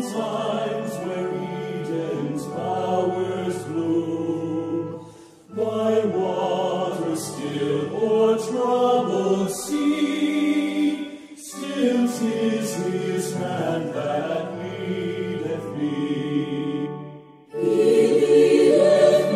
times where Eden's powers bloom, by water still or troubled sea, still 'tis his hand that leadeth me. He leadeth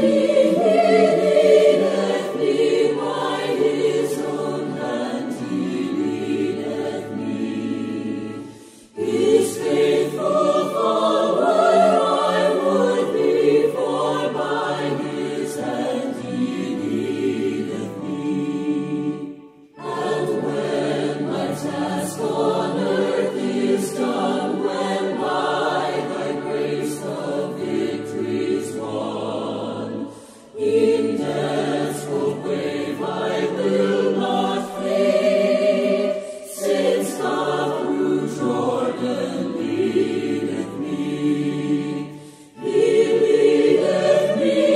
me by his own hand, he leadeth me. His faithful follower I would be, for by his hand he leadeth me. And when my task on earth is done, when by thy grace the victory's won, in death's cold wave I will not flee, since God through Jordan leadeth me. He leadeth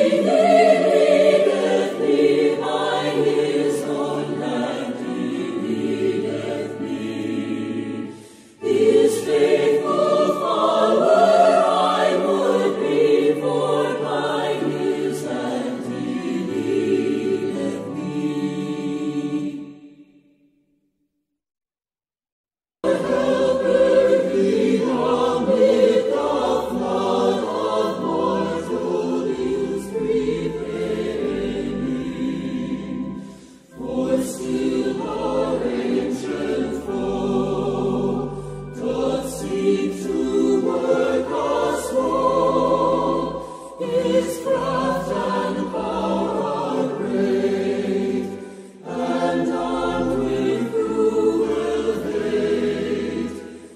me by his own hand, he leadeth me. His faithful follower I would be, for by his hand he leadeth me. Helper be amid the flood of mortal ills prevailing, for still our ancient foe doth seek to work us woe. His craft and power are great, and armed with cruel hate.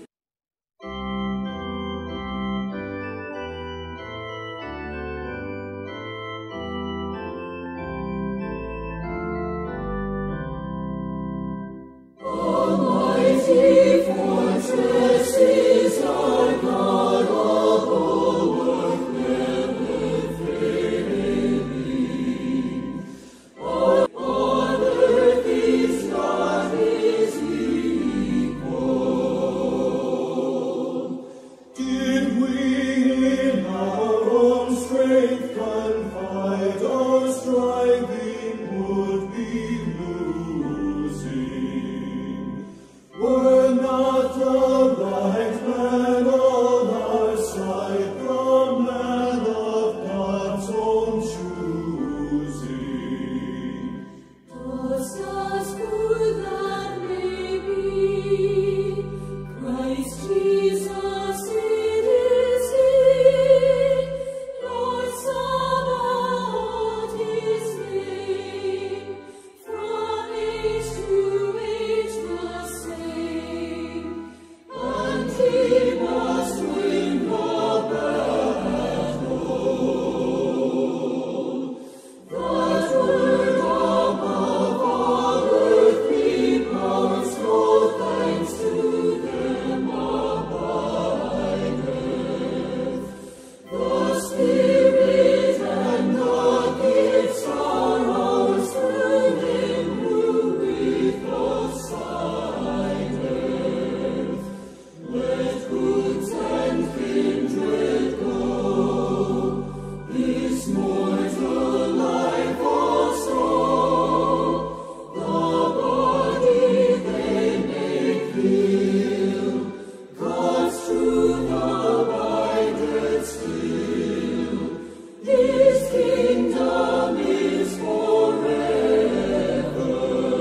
Almighty fortress is our God, all bulwark never failing. On earth is not his equal. Did we in our own strength confide, our striving would be losing. Were not the right man on our side, the man of God's own choosing? Dost ask who that may be? Christ Jesus it is he, Lord Sabaoth his name, from age to age the same, and he must win the battle. That word above all earthly powers, no thanks to them abideth. The Spirit and the gifts are ours through him who with us sideth. Let goods and kindred go, this mortal life also. The body they may feel, God's truth abideth still. His kingdom is forever.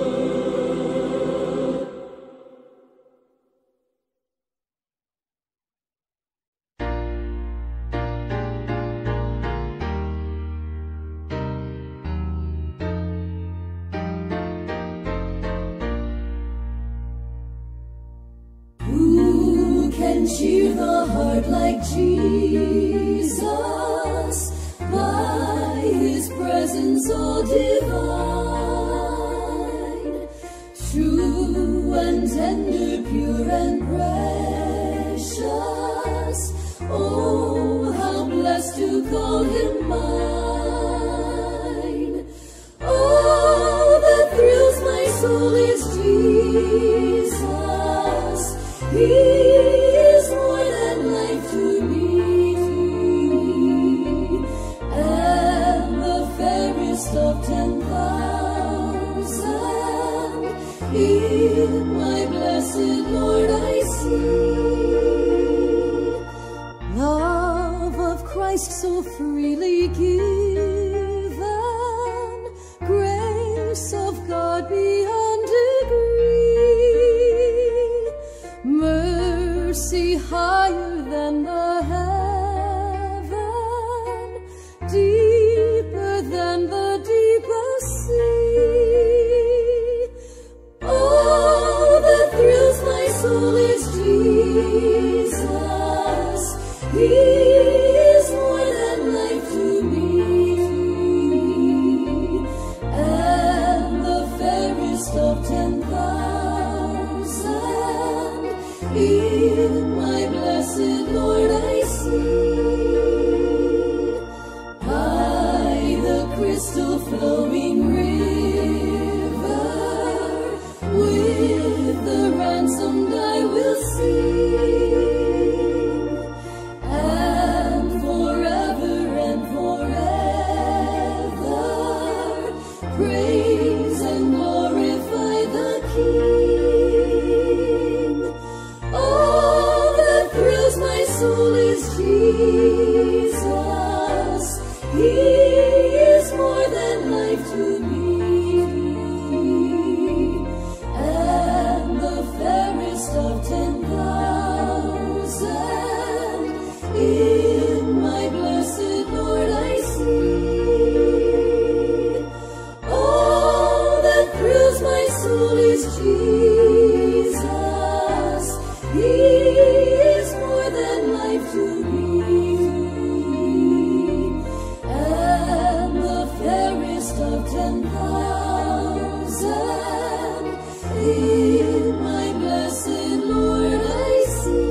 Who can cheer the heart like Jesus, by his presence all divine? True and tender, pure and precious, oh, how blessed to call him mine. Oh, that thrills my soul is Jesus. He is more than life to Christ so freely given, grace of God beyond degree, mercy higher than the heaven, deeper than the deepest sea. Oh, that thrills my soul is Jesus. He is more than life to me, and the fairest of 10,000 in my blessed Lord I see. By the crystal flowing river, with the ransomed I will sing, and forever praise and glorify the King. All that thrills my soul is Jesus. He is more than life to me, and the fairest of 10,000 in my blessed Lord I see. All that thrills my soul is Jesus. He is more than life to me, and the fairest of 10,000 in my blessed Lord I see.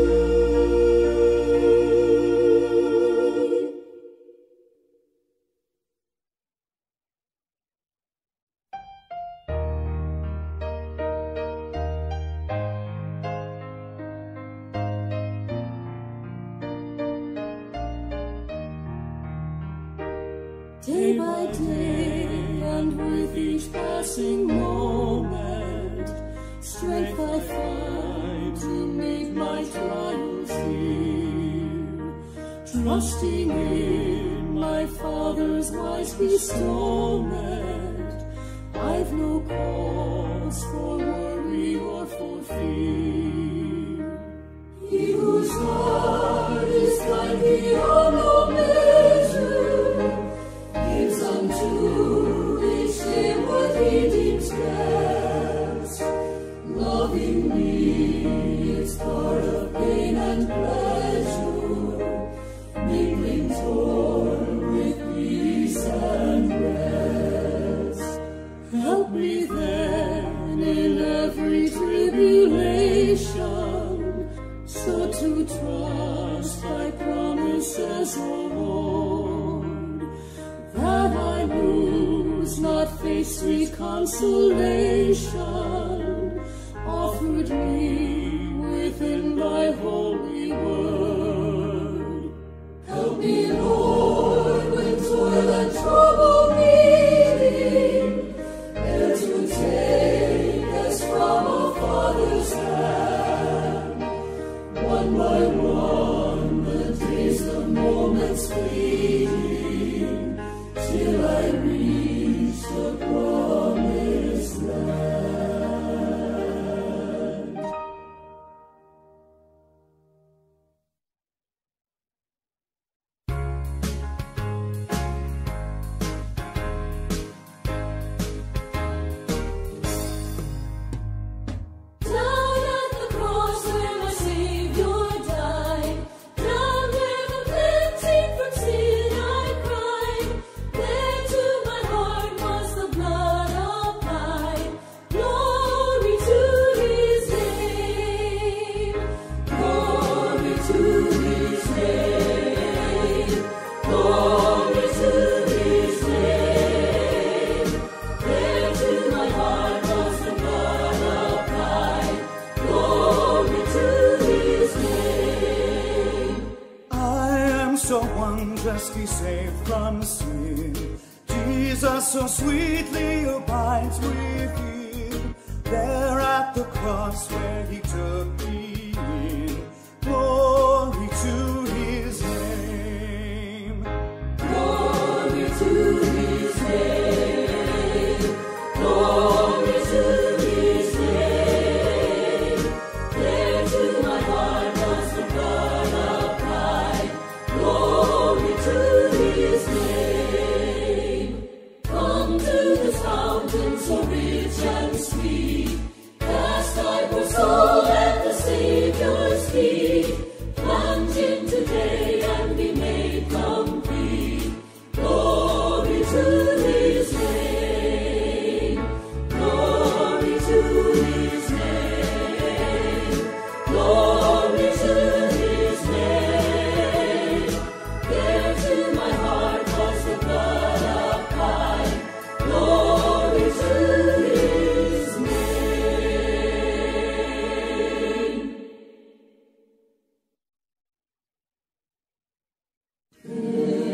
Day by day, and with each passing moment, strength I find to meet my trials here. Trusting in my Father's wise bestowment, I've no cause for worry or for fear. He whose heart is kind beyond all measure, gives unto each him what he deems best. Loving me is part of pain and pleasure, mingling joy with peace and rest. Help me then in every tribulation, so to trust thy promises, O Lord, that I lose not faith's sweet consolation, offered me within thy holy word. Help me, Lord, when toil and trouble meeting, ere to take us from a Father's hand. One by one, the days, the moments fleeting, till I reach the promised land. Down at the cross where my Savior died, down where the cleansing from sin I cried, there to my heart was the blood applied. Glory to His name, glory to His name, glory to His name. There to my heart was the blood applied. Glory to His name. I am so unjustly saved from sin. Jesus so sweetly abides within. There at the cross where He took me in. Glory to His name.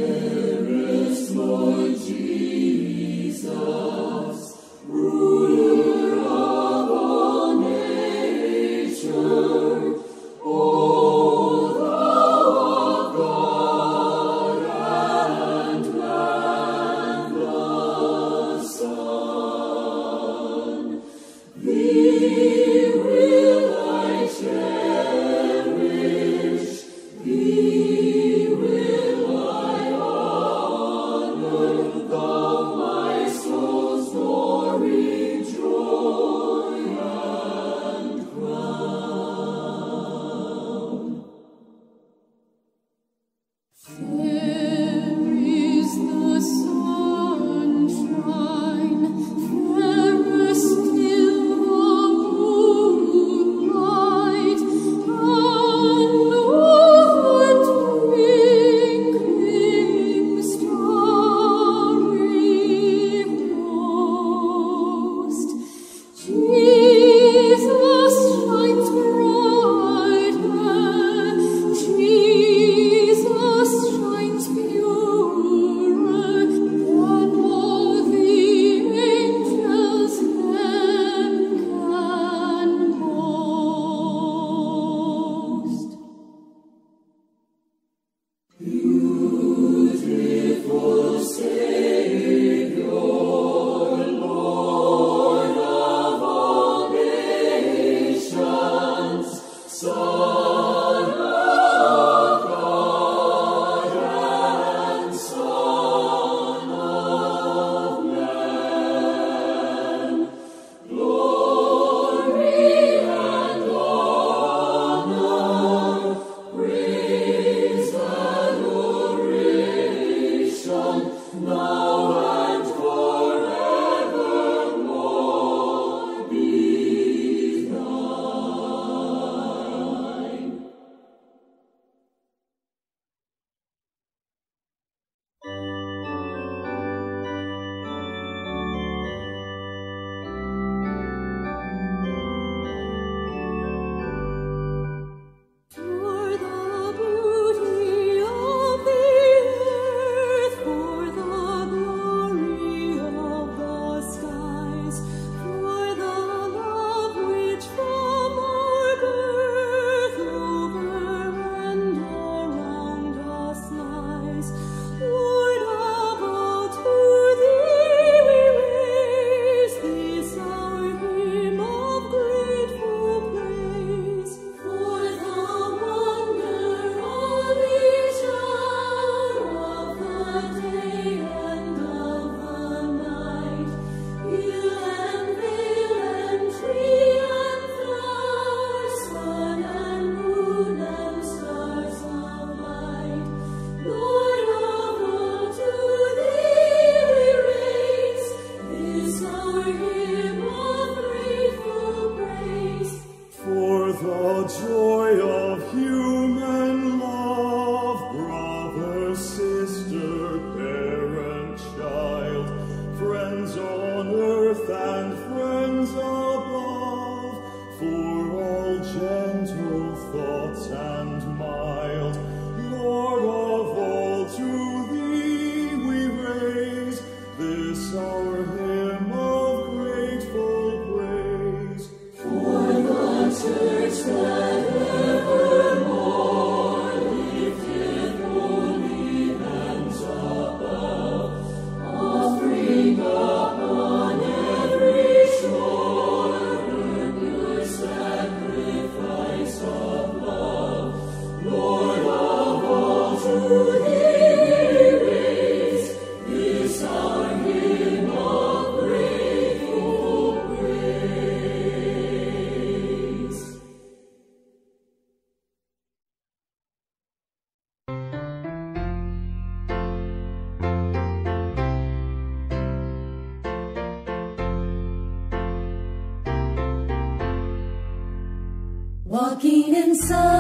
Walking in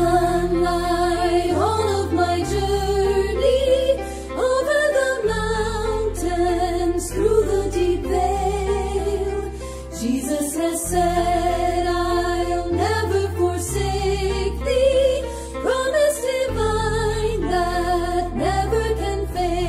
sunlight all of my journey, over the mountains, through the deep vale. Jesus has said, I'll never forsake thee, promise divine that never can fail.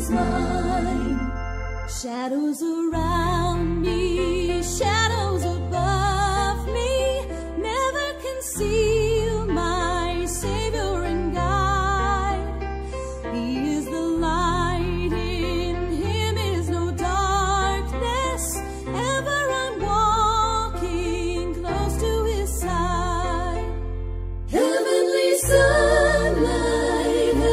is mine. Shadows around me, shadows above me, never conceal my Savior and guide. He is the light, in Him is no darkness. Ever I'm walking close to His side. Heavenly sunlight,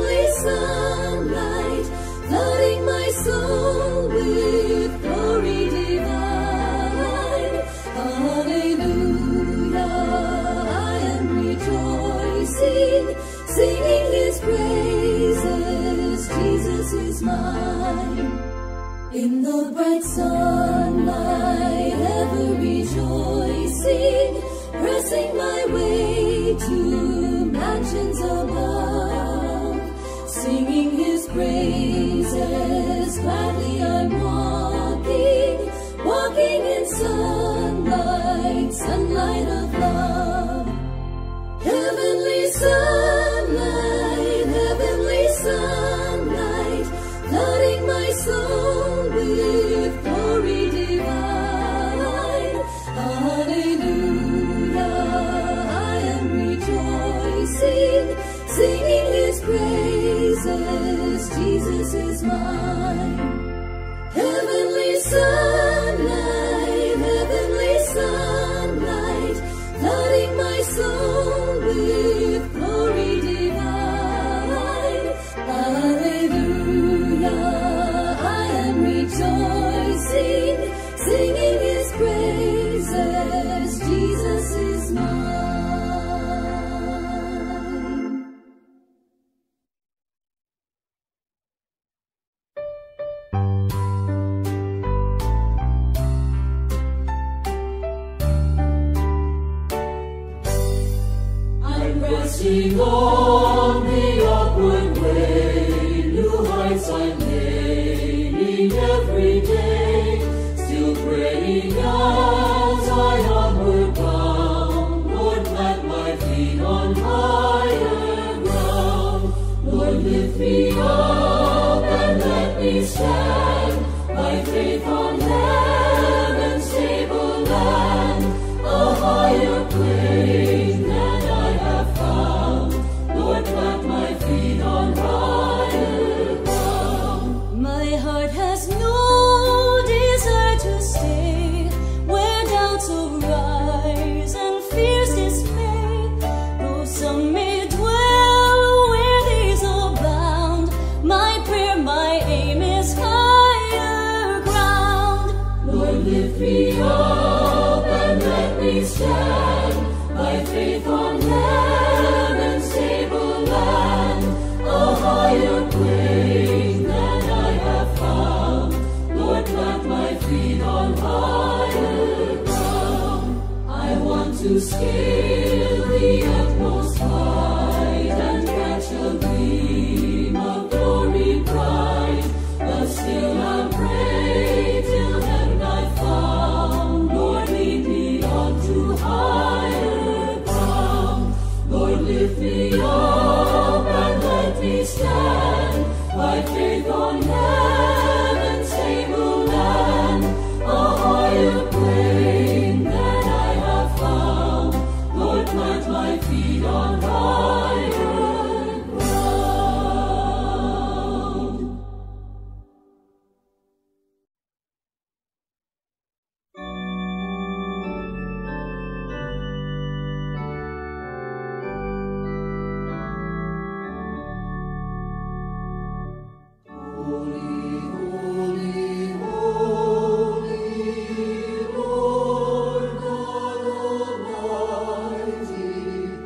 flooding my soul with glory divine. Hallelujah, I am rejoicing, singing His praises. Jesus is mine. In the bright sunlight, ever rejoicing, pressing my way to mansions above, singing His praises, gladly I'm walking in sunlight, sunlight of love. Heavenly sunlight, flooding my soul with glory divine. Hallelujah, I am rejoicing, singing His praises. Jesus is mine. Heavenly sunlight, flooding my soul with glory divine. Hallelujah, I am rejoicing, singing His praises. Jesus is mine. Resting on the upward way, new heights I'm gaining every day, still praying as I onward bound. Lord, plant my feet on higher ground. Lord, lift me up and let me stand, my faith on heaven's stable land, a higher plane than I have found. Lord, plant my feet on higher ground. My heart has no desire to stay where doubts arise and fears dismay. Though some may dwell where these abound, my prayer, my aim is higher ground. Lord, lift me up and let me stand, my faith on heaven's stable land, a higher plane than I have found. Lord, plant my feet on higher ground. I want to scale the utmost height and catch a gleam of glory bright, but still I'll pray till heaven I found. Lord, lead me on to higher ground. Lord, lift me up and let me stand, my faith on heaven's stable land, a higher plane than I have found. Lord, plant my feet on higher ground. Holy, holy, holy, Lord God Almighty,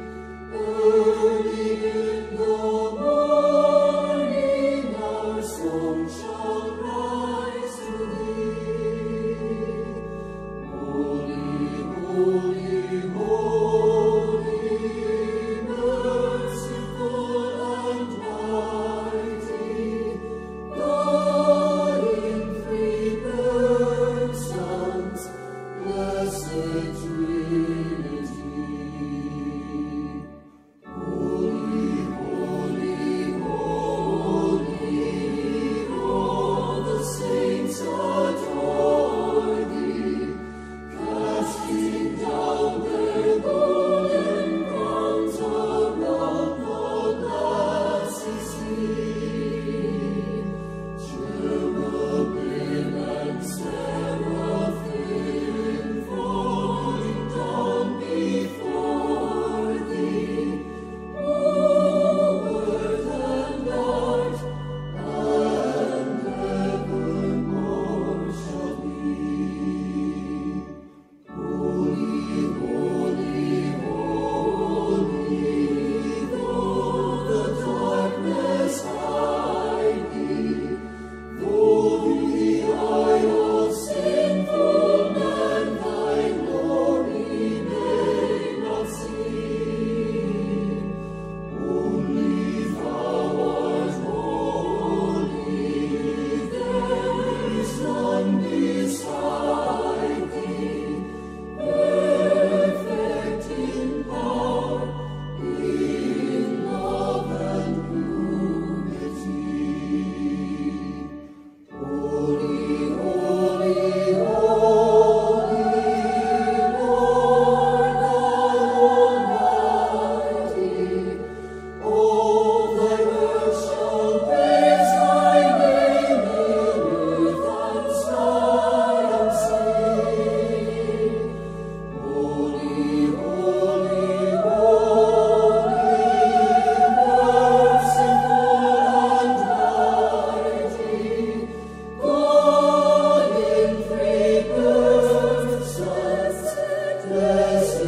early in the morning our song shall rise to Thee. Holy, holy, holy, merciful and mighty, God in three persons, blessed Trinity. Holy, holy, holy,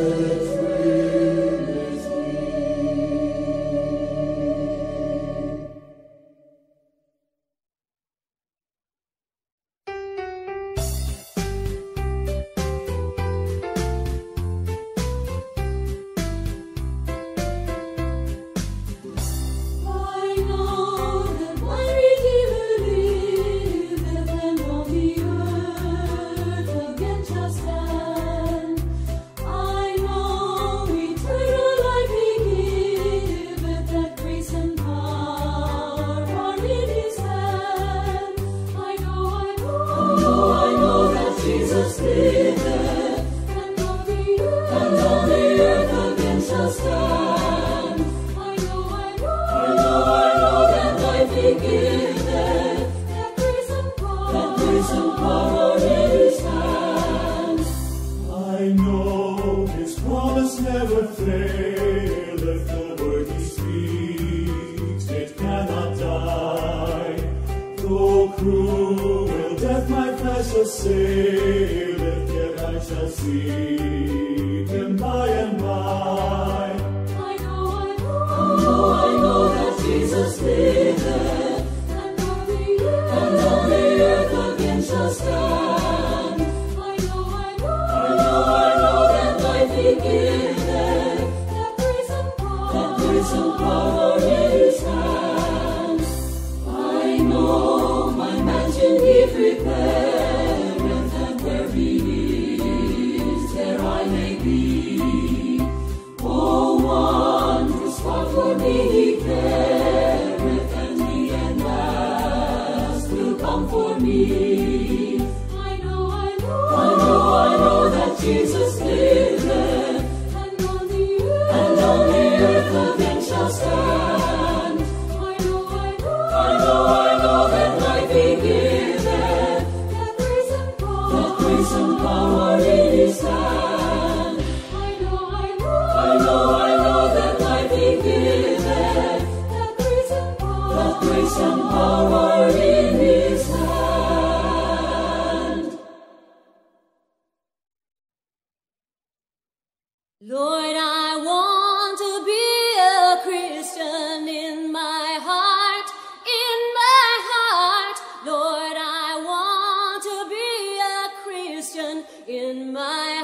Lord, I want to be a Christian in my heart, in my heart. Lord, I want to be a Christian in my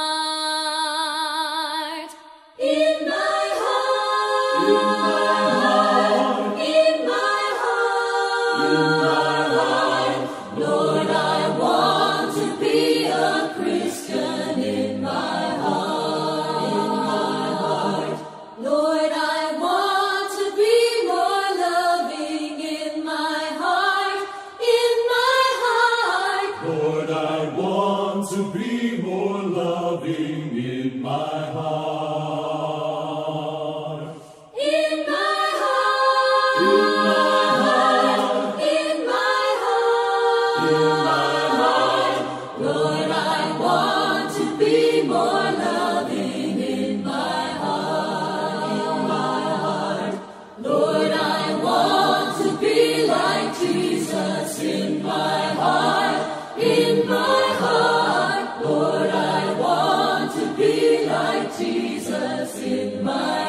heart, in my heart, in my heart, in my heart. Lord, I want to be a Christian in my heart. Lord, I want to be more loving in my heart, in my heart. Lord, I want to be more loving in my heart. In my heart, in my heart, in my heart. Lord, I want to be more loving in my heart, in my heart. Lord, I want to be like Jesus in my heart, in my heart. Lord, I want to be like Jesus in my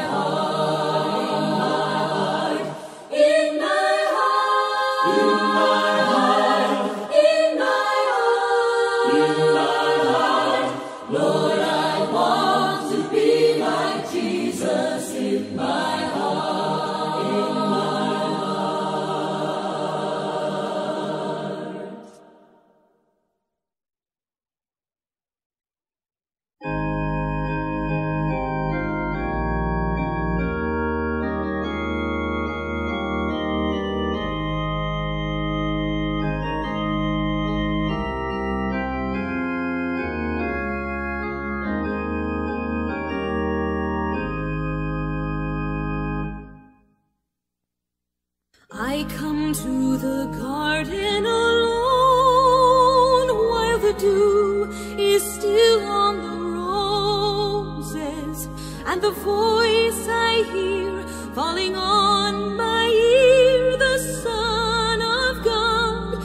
heart, in my heart, in my heart, in my heart, in my heart. Lord, I want to be like Jesus in my heart, in my heart. I come to the garden alone while the dew is still on the roses, and the voice I hear falling on my ear, the Son of God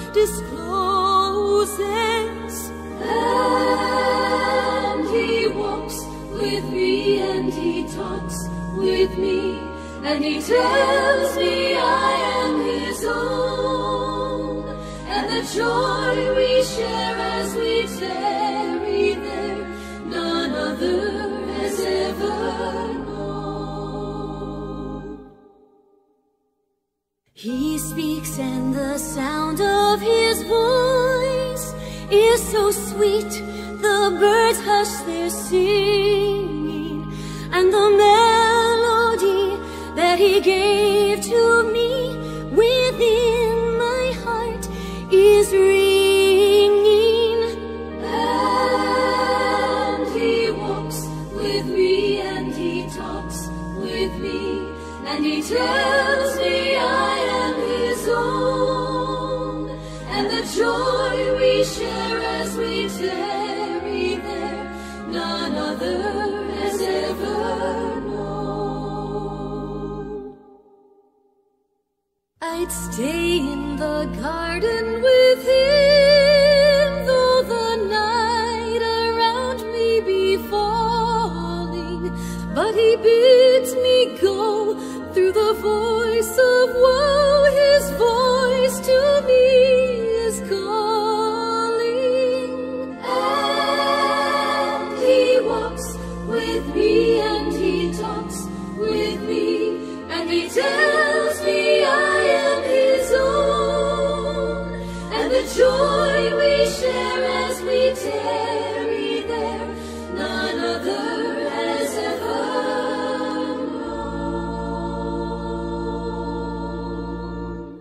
discloses. And he walks with me, and he talks with me, and he tells me I am his own. And the joy we share as we tarry there, none other has ever known. He speaks, and the sound of his voice is so sweet, the birds hush their singing, and the melody that he gave to me within my heart is ringing. And he walks with me, and he talks with me, and he tells me I am his own. And the joy we share as we tarry there, none other has ever known. I'd stay in the garden with him, though the night around me be falling, but he bids me go through the voice of woe. His voice to me is calling. And he walks with me, and he talks with me, and he tells me I am his own. And the joy we share as we tarry there, none other has ever known.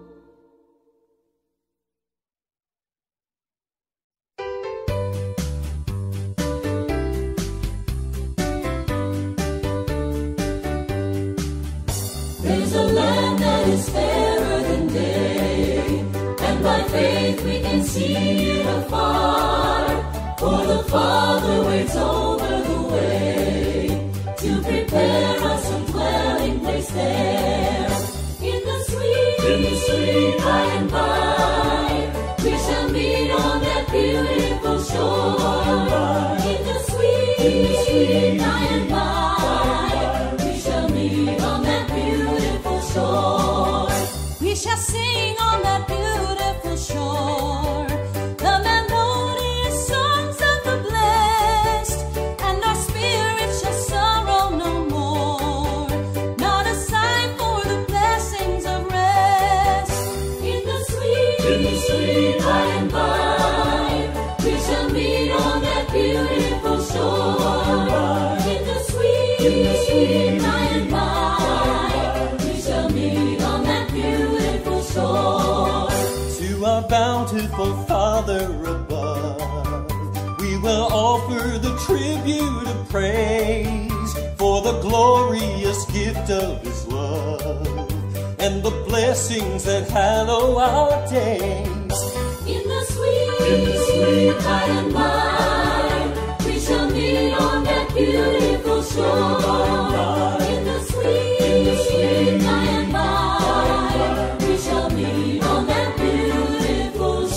There's a land that is fairer than day, and by faith we can see it afar. For the Father waits over the way to prepare us a dwelling place there. In the sweet by and by, we shall meet on that beautiful shore. In the sweet by and by, we shall meet on that beautiful shore. We shall sing on that beautiful shore the melodious songs of the blessed, and our spirits shall sorrow no more, not a sigh for the blessings of rest. In the sweet by and by, we shall meet on that beautiful shore. In the sweet by and by, we shall meet on that beautiful shore. To our bountiful Father above, we will offer the tribute of praise for the glorious gift of his love and the blessings that hallow our days. In the sweet by and by, we shall meet on that beautiful shore. In the sweet by and by, we shall meet on that beautiful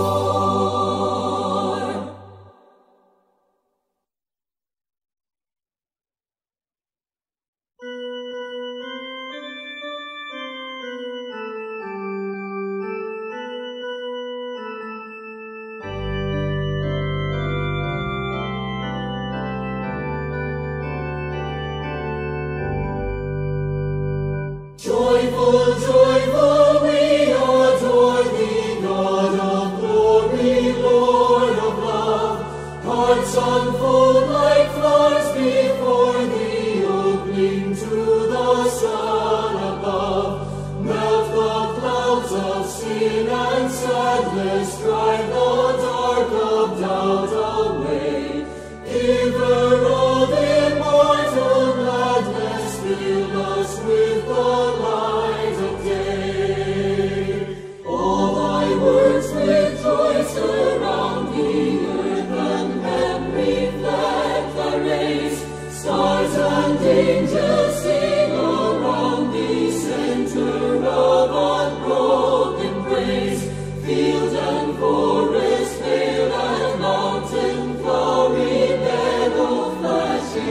shore.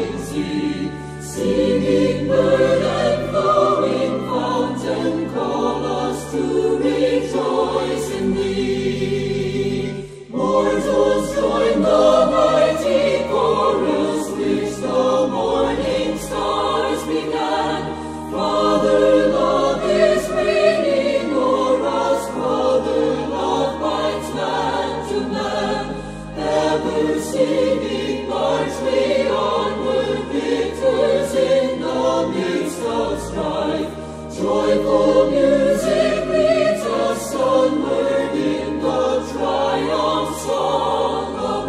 rushing sea, singing bird and flowing fountain, call us to rejoice in thee. Mortals join the mighty chorus which the morning stars began. Father, love is reigning o'er us, Father, love binds man to man. Ever singing march we onward, victors in the midst of strife. Joyful music leads us sunward in the triumph song of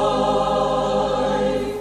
life.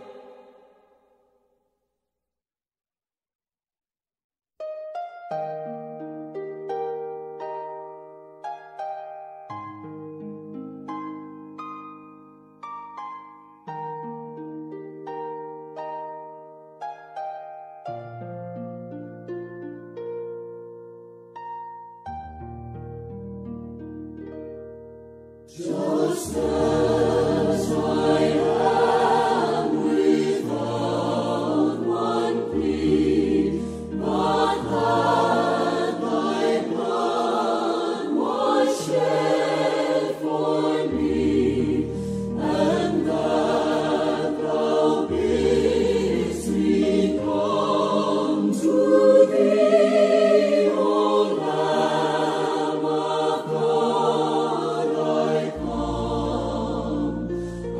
Just as I am without one plea, but that thy blood was shed for me, and that thou bidst me come to thee, O Lamb of God, I come.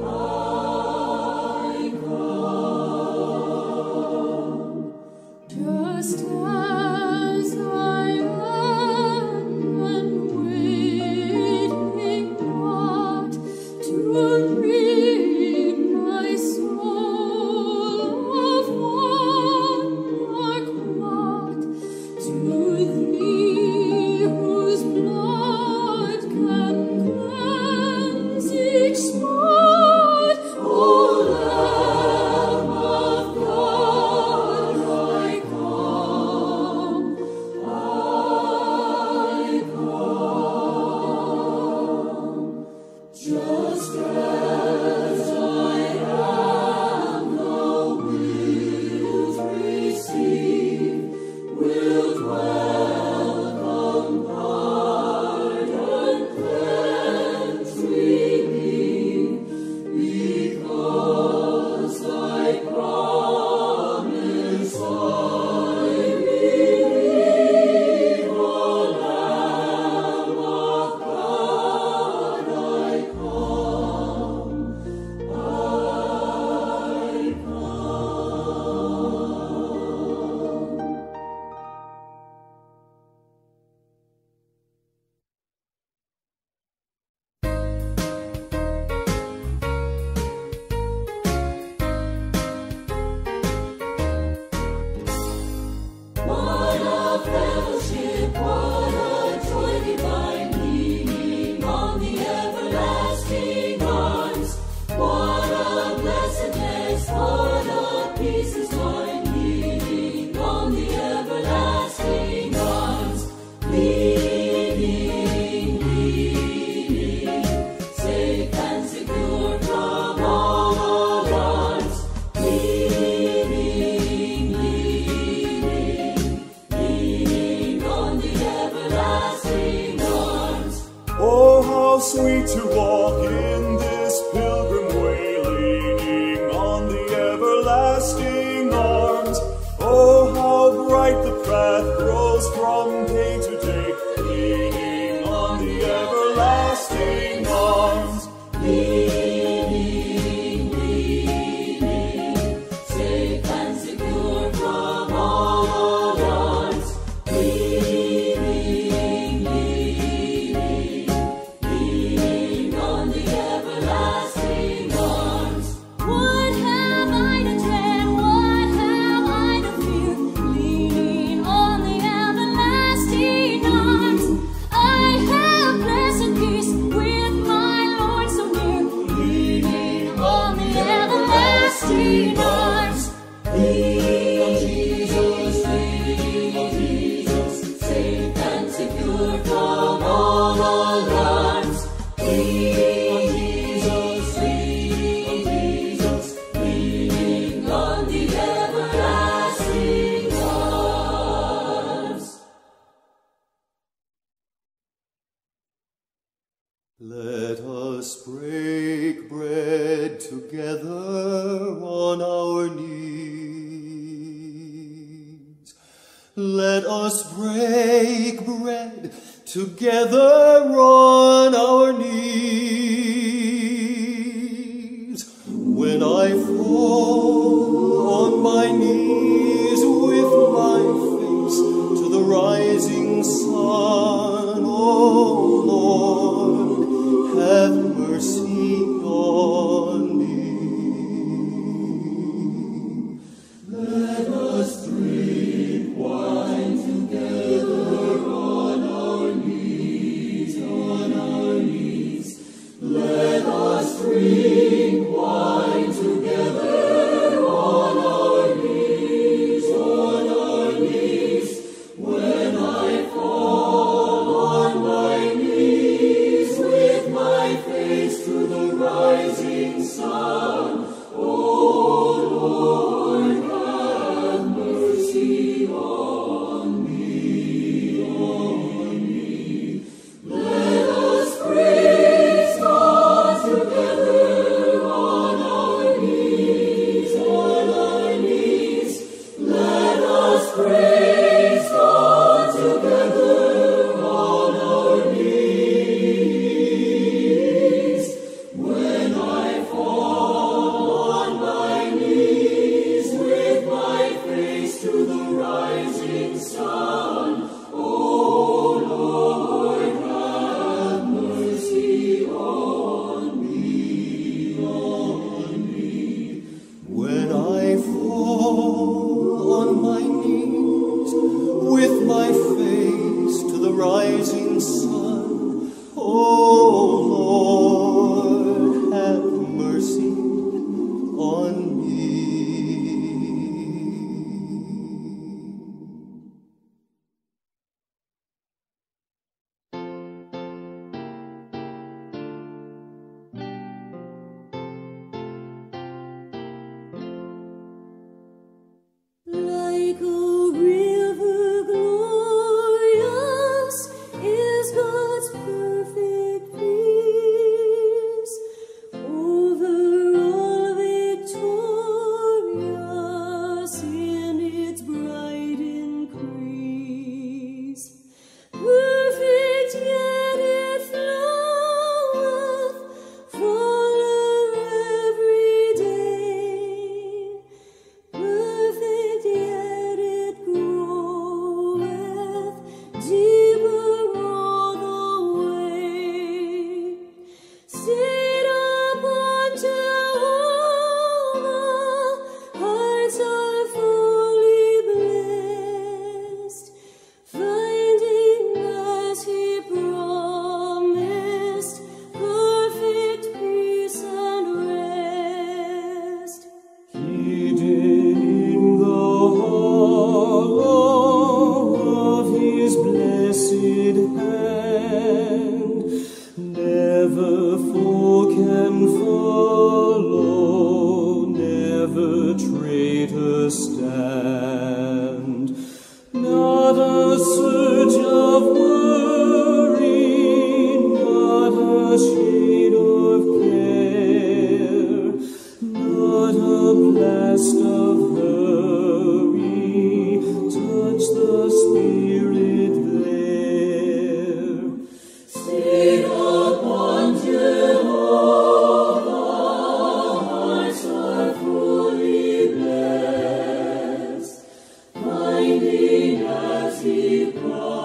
Just as I am and waiting not to bring my soul of one dark lot to thee, whose blood can cleanse each spot, O Lamb of God, I come, I come. Just as I am, thou wilt receive, wilt welcome, pardon, cleanse me, because thy promise I believe, O Lamb of God, I come, I come. What a fellowship, what a joy divine, leaning on the everlasting arms. What a blessedness, what a peace is mine, leaning on the everlasting arms. Leaning, leaning, safe and secure from all alarms. Leaning, leaning, leaning on the everlasting arms. Oh, how sweet to walk in this pilgrim way, leaning on the everlasting arms. Oh, how bright the path grows from day to day, leaning on the everlasting arms. Leaning, leaning, safe and secure from all alarms. Leaning, leaning, leaning on the everlasting arms. What have I to dread? What have I to fear? Leaning on the everlasting Let us break bread together on our knees. Let us break bread together on our knees. When I fall on my knees with my face to the rising sun, oh Lord, have mercy on me. Let us drink wine together on our knees, on our knees. Let us drink wine together on our knees, on our knees. When I fall on my knees with my face to the rising sun, oh Lord, have mercy on me, on me. Let us praise God together on our knees, on our knees. Let us praise God together on our knees. When I fall on my knees with my face to the rising sun, oh Lord, have mercy on me, on me. When I fall on my knees with my face to the rising sun, oh Lord, have mercy on me. Like a river glorious is God's perfect peace, over all victorious in its bright increase. Perfect yet it floweth, fuller every day. Perfect yet it groweth, deeper all the way. Stayed upon Jehovah, hearts are fully blessed, finding as He promised, perfect peace and rest. Hidden in the hollow of His blessed hand, never foe can follow, never traitor stand. Not a surge of worry, not a shade of care, not a blast of hurry, touch the Spirit there. Stayed upon Jehovah, hearts are fully blessed, finding as He promised,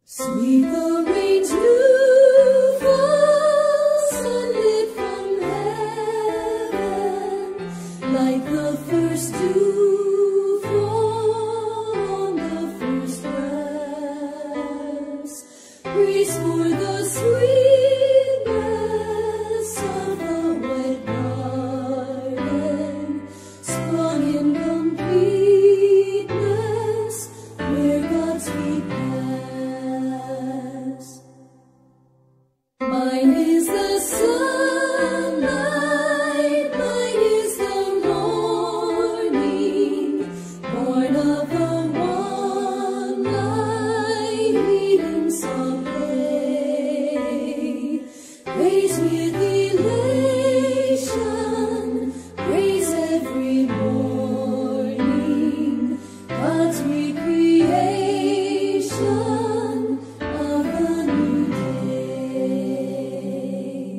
Sweet the rain's new fall, sunlit from heaven, like the first dew fall on the first grass. Praise for the sweetness of the wet garden, sprung in completeness where God's feet pass. Mine is the sunlight, mine is the morning, born of the one light, Eden saw play. Praise with elation, praise every morning, God's recreation of the new day.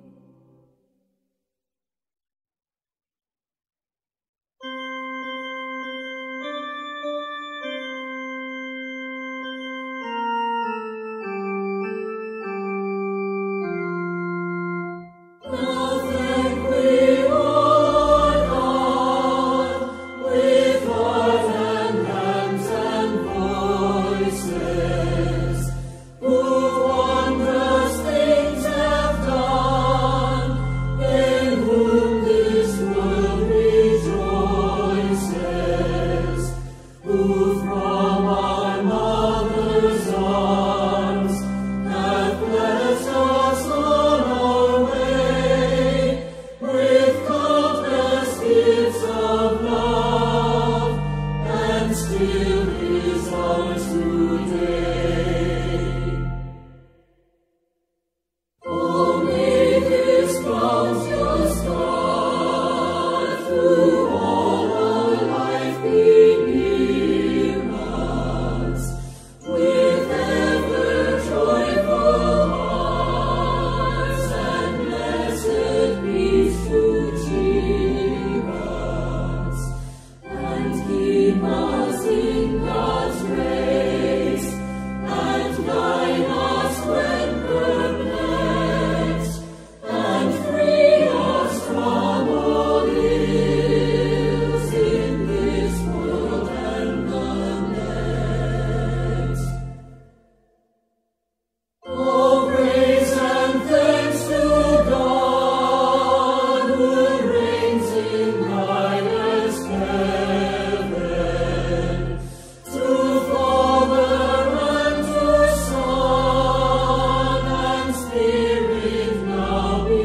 Now thank we, Lord God, with heart and hands and voices, who wondrous things have done, in whom this world rejoices, who from our mother's arms have blessed us on our way with countless gifts of love, and still is ours today. Oh, may this bounteous God through all our life be near us, with ever joyful hearts and blessed peace to cheer us, and keep us in God's grace, and guide us when perplexed, and free us from all ills in this world and the next. Oh, praise and thanks to God, who reigns in highest heaven, to Father and to Son and Spirit now be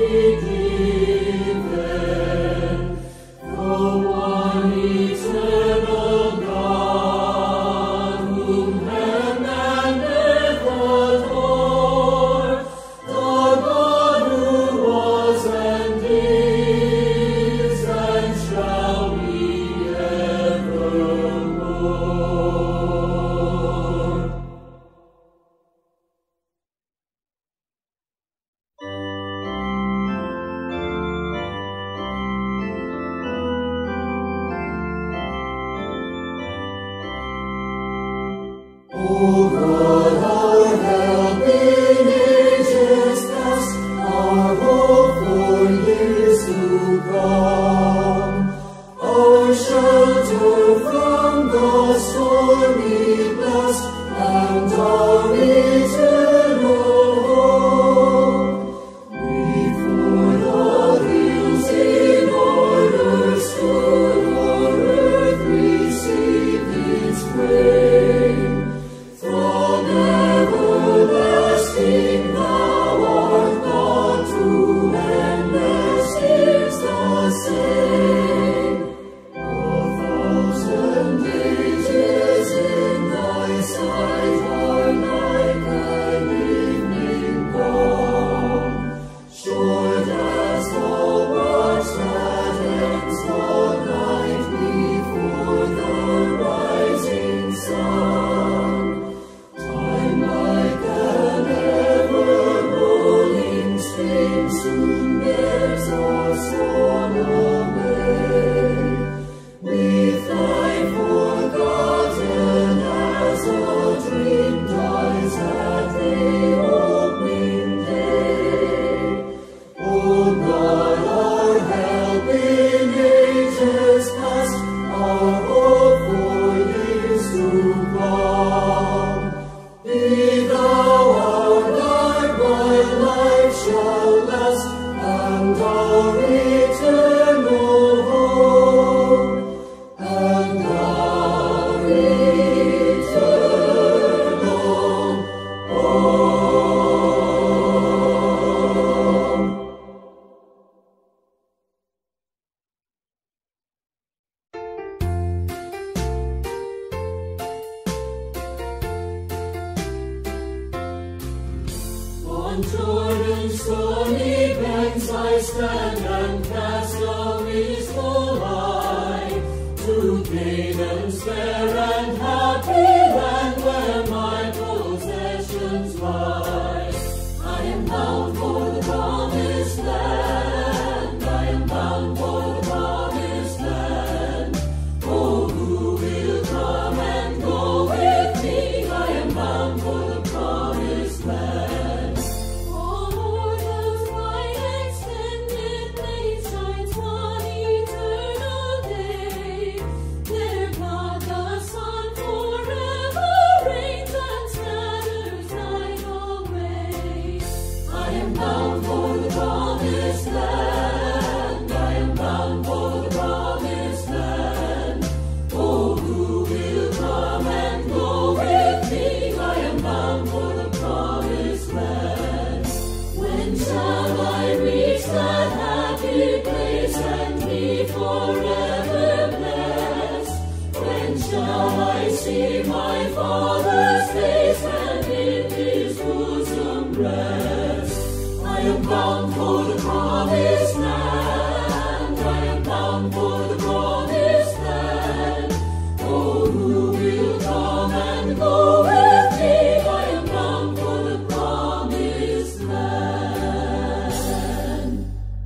given, the one eternal God, whom heaven and earth adore, the God who was and is and shall be evermore. O God, our help in ages past, our hope for years to come, our shelter from the stormy blast, and our eternal hope. Before the hills in order stood, or earth received its frame, from everlasting thou art God, to endless is the same. A thousand ages in thy sight are like a On Jordan's stormy banks I stand and cast a wistful eye to Canaan's fair and happy land where my possessions lie. I am bound for the promised land. I am bound for the promised land. Oh, who will come and go with me? I am bound for the promised land. See my Father's face and in His bosom rest. I am bound for the promised land. I am bound for the promised land. Oh, who will come and go with me? I am bound for the promised land.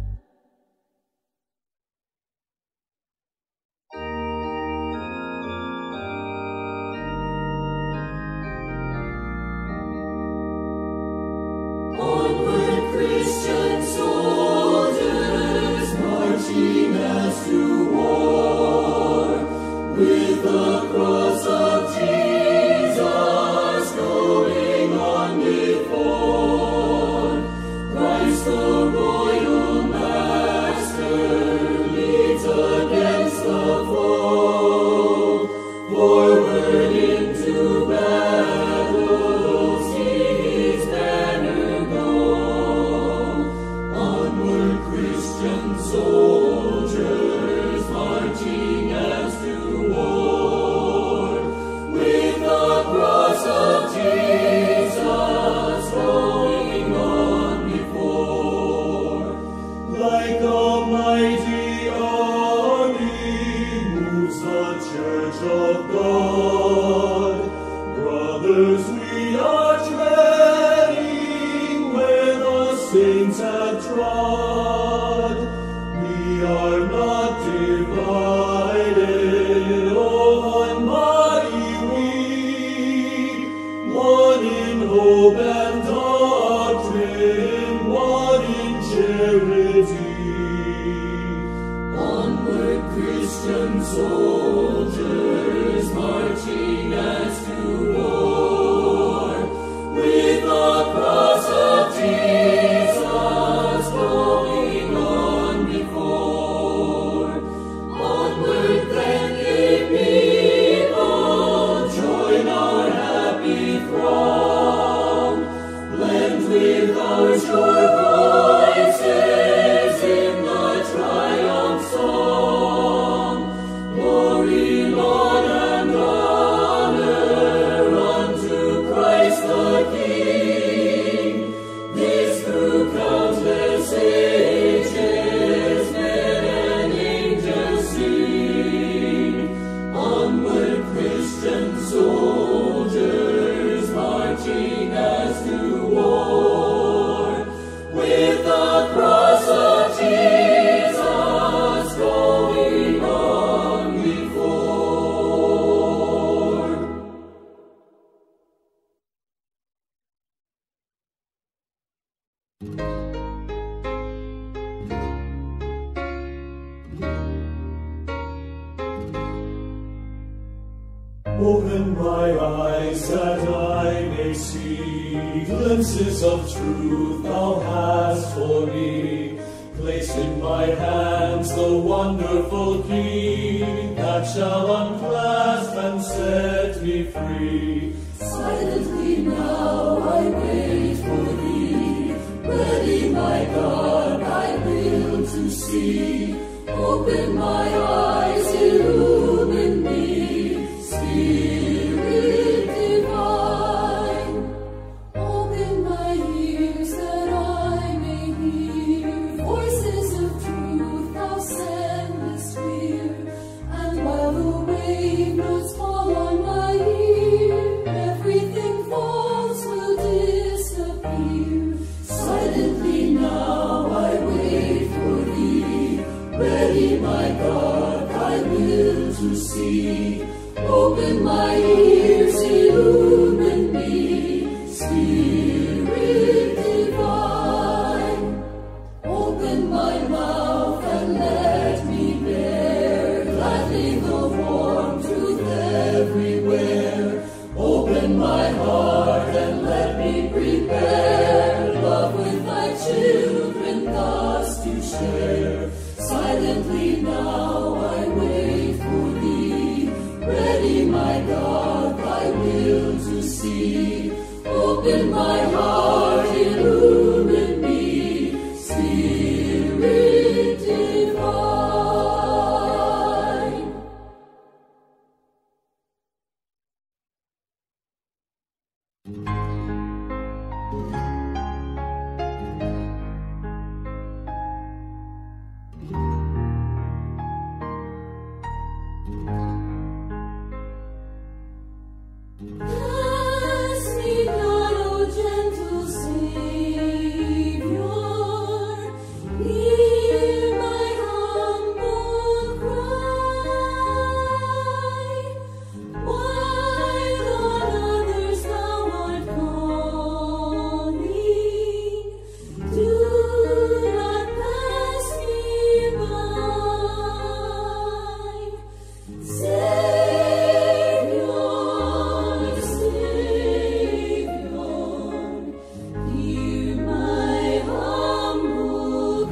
Onward, Christian soldiers, marching as to war, with the cross of Jesus going on before. Christ the royal master leads against the foe, forward into battle, see His banner go. Onward, Christian soldiers, marching as to war, with the cross of Jesus going on before. Like a mighty army moves the Church of God. Brothers, we are treading where the saints have trod. We are not divided, oh, one body we, one in hope and doctrine, one in charity. Onward, Christian soldiers, marching as to war, with the cross of Jesus going on before. Onward, then, ye people, join our happy throng. Blend with ours your voices in the triumph song. Glory, Lord, and honor unto Christ the King. This through countless ages men and angels sing. Onward, Christian soldiers, marching as to war, with the cross of Jesus going on before. Open my eyes that I may see glimpses of truth thou hast for me. Place in my hands the wonderful key that shall unclasp and set me free. Silently now I wait for thee, ready my God, thy will to see. Open my eyes, illumine me, Spirit divine. Open my ears that I may hear voices of truth thou sendest here. And while the wave notes fall on my ear, everything false will disappear. Silently now I wait for thee, ready my God, thy will to see. Open my ears, illumine me, Spirit divine. Open my mouth and let me bear gladly the warm truth everywhere. Open my heart and let me prepare love with thy children thus to share. Silently now I wait for thee, ready my God, thy will to see. Open my heart, illumine me, Spirit divine. Pass me not, O gentle Savior, hear my humble cry. While on others thou art calling, do not pass me by. Savior, hear my humble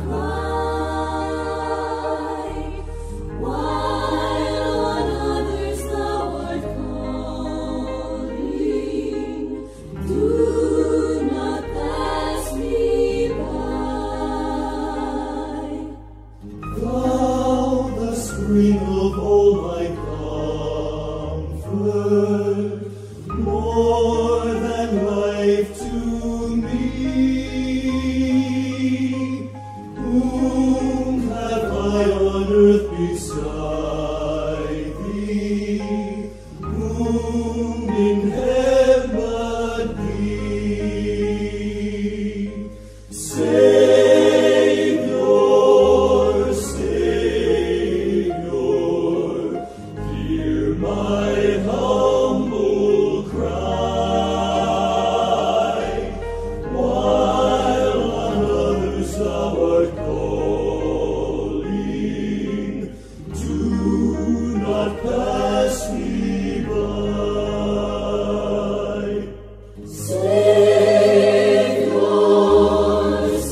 cry. While on others thou art calling, do not pass me by. Thou, the spring of all my comfort, more than life to me. Whom have I on earth beside thee? Whom in heaven but thee? Savior, Savior, hear my humble cry. While on others thou art calling, do not pass me by. Savior,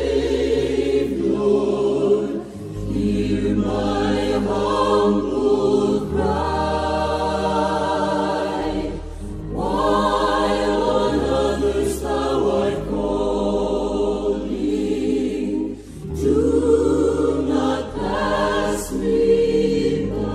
Savior, hear my humble cry. While on others thou art calling, do not pass me by.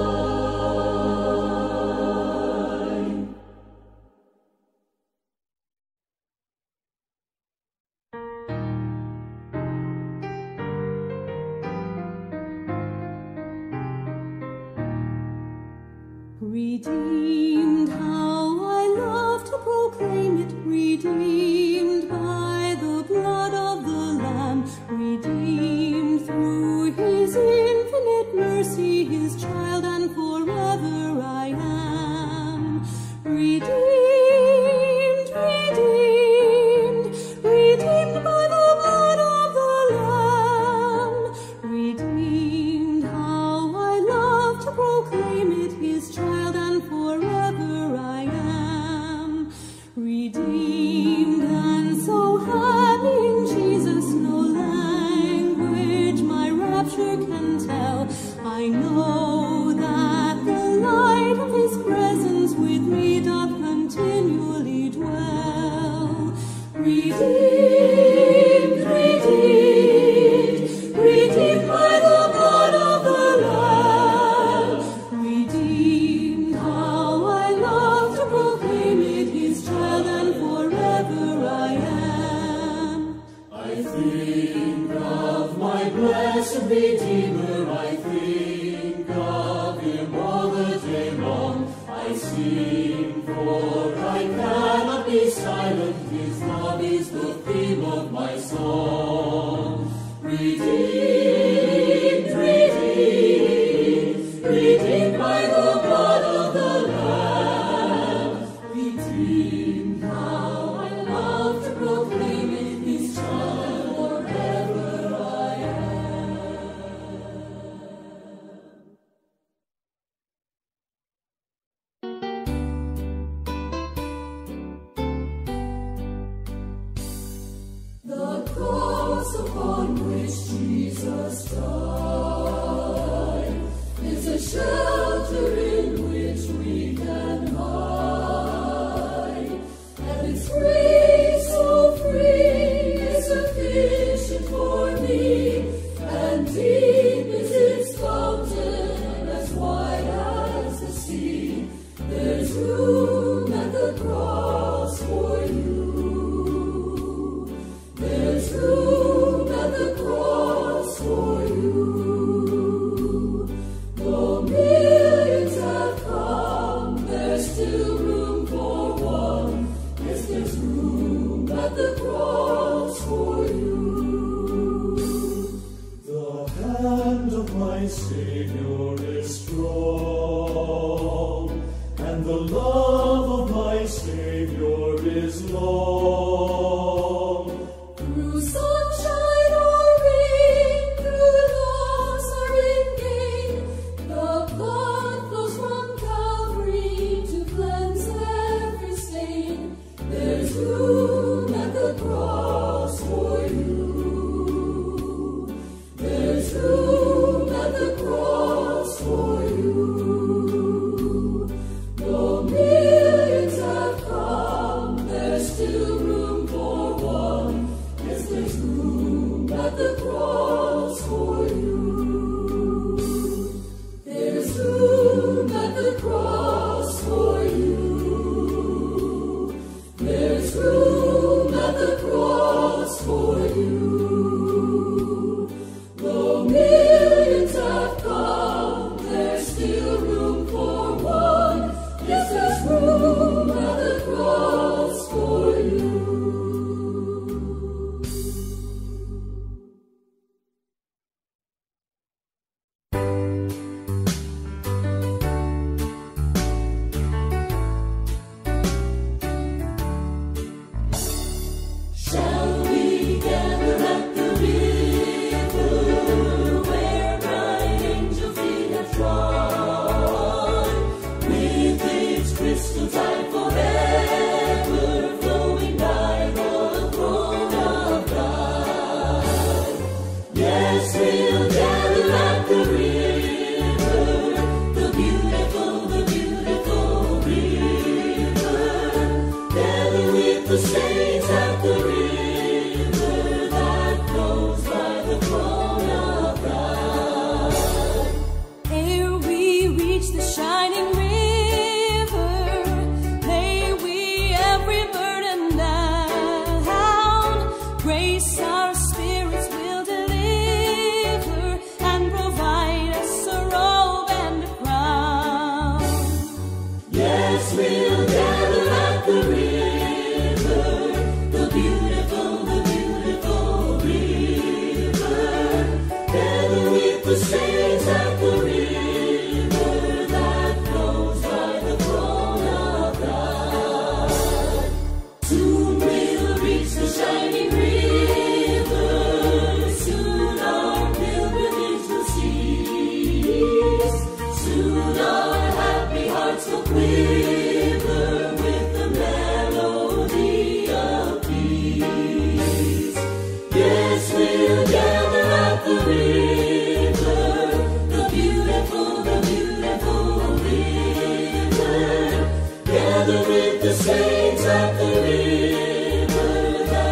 Redeemed, how I love to proclaim it, redeemed by the blood of the Lamb, redeemed through his infinite mercy, his child, and forever I am. Redeemed, redeemed, redeemed by the Redeemed, redeemed, redeemed by the blood of the Lamb. Redeemed, how I love to proclaim it, His child, and forever I am. I think of my blessed Redeemer, I think of Him all the day long. I sing, for I cannot be silent, His love is the theme of my song. Redeemed, redeemed, redeemed by the blood of the Lamb. Redeemed, how I love to proclaim it, His child, forever I am. The cross upon which Jesus died is a shelter in which we can hide, and its grace so free is sufficient for me, and deep is its fountain, as wide as the sea. There's room at the cross for you. There's room at the cross for you. Though millions have come, there's still room for one. Yes, there's room at the cross for you. The hand of my Savior is strong, and the love of my Savior is long. Through sunshine or rain, through loss or in gain, the blood flows from Calvary to cleanse every stain. There's room at the cross for you. There's room at the cross for you. Though millions have come, there's still room for one. Yes, there's room at the cross for you. There's room at the cross for you. There's room at the cross for you. Though millions have come, there's still room for one. Yes, there's room at the cross for you. Shall we gather at the river where bright angel feet have trod, with its crystal tide forever flowing by the throne of God? Yes, we'll gather at the river, the beautiful river, gather with the saints at the river that flows by the throne of God. Ere we reach the shining river, lay we every burden down. Grace our spirits will deliver and provide us a robe and a crown. Yes, we'll gather at the river, the beautiful river, gather with the saints at the river that flows by the throne of God. Soon we'll reach the shining river, soon our pilgrimage will cease, soon our happy hearts will quiver with the melody of peace. Yes, we'll gather at the river, the beautiful river, gather with the saints at the river that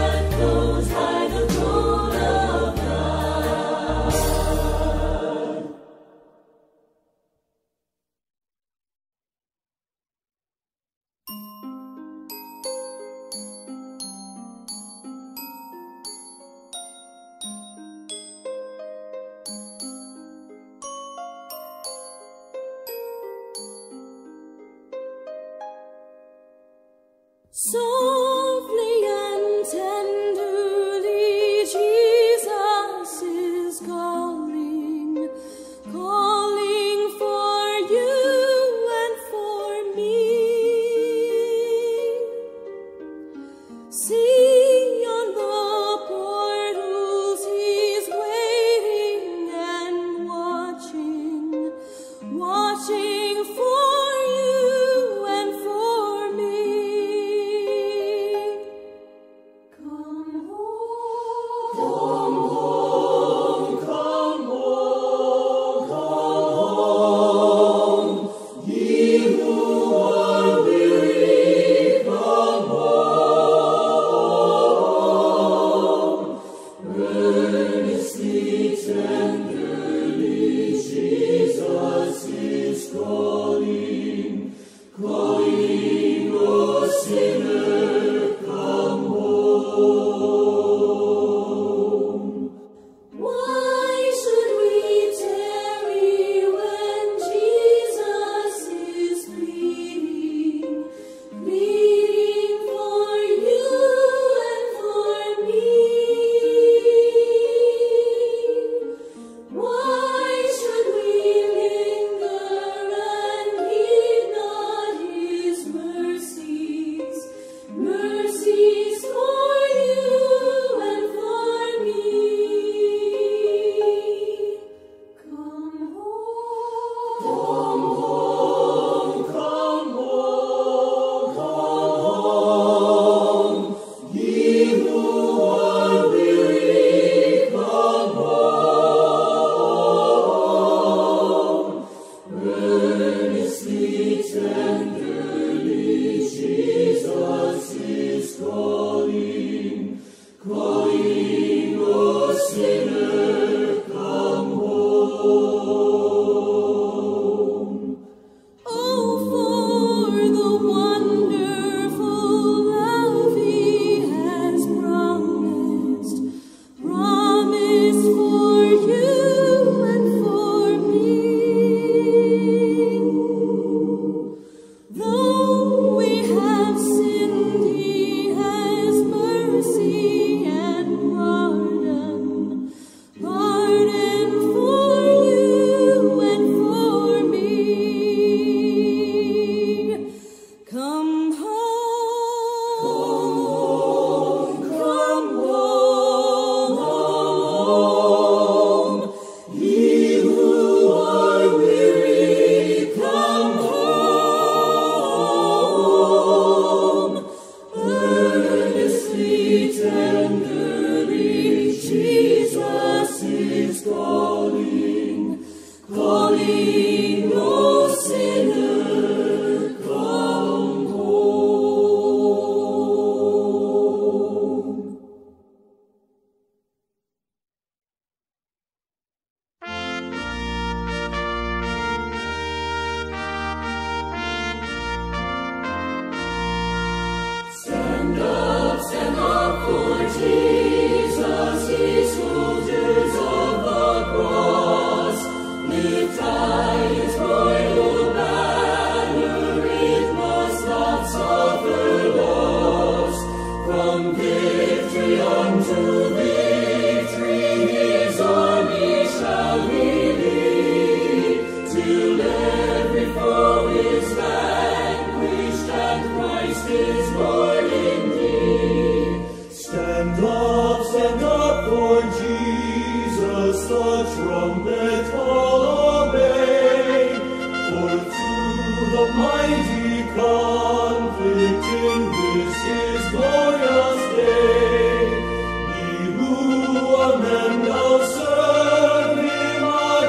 Ye who amend now serve him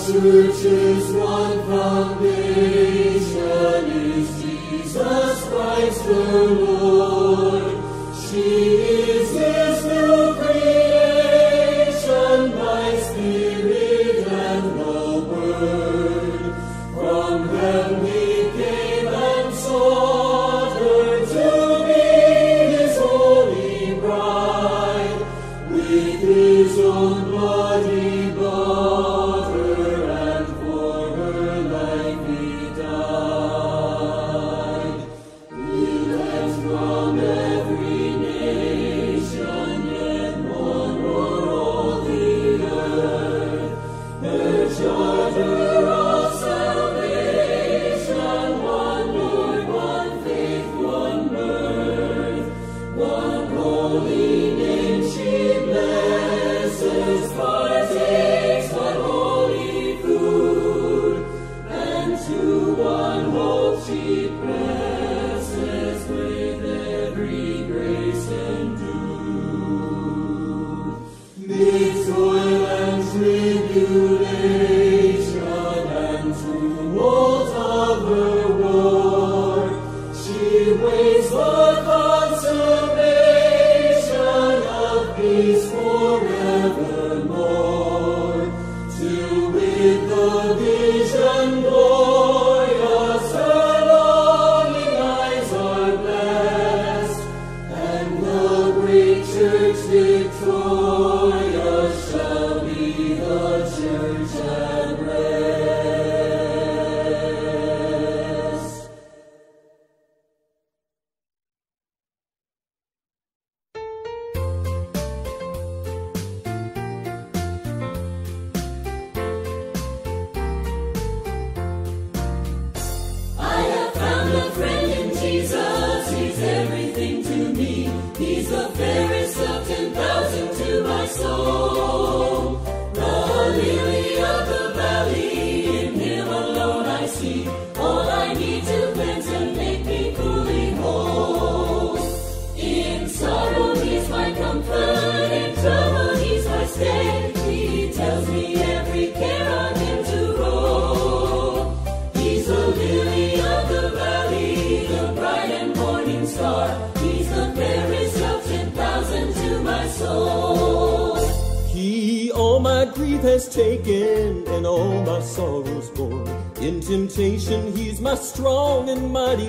Church's one foundation is Jesus Christ the Lord. She is His new creation by Spirit and the Word. From them He came and sought her to be His holy bride. With His own blood He bought her. Has taken and all my sorrows borne. In temptation He's my strong and mighty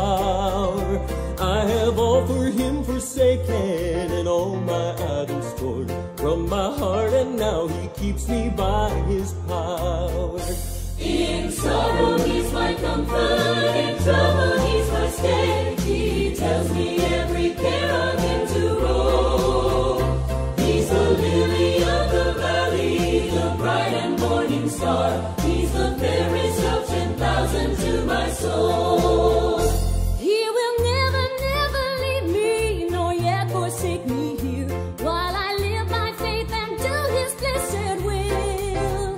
tower. I have all for Him forsaken and all my items torn from my heart, and now He keeps me by His power. In sorrow He's my comfort, in trouble He's my stay. He tells me every care on Him to roll. He's the lily of the valley, the bright and morning star. He's the fairest of 10,000 to my soul. He will never, never leave me, nor yet forsake me here, while I live by faith and do His blessed will.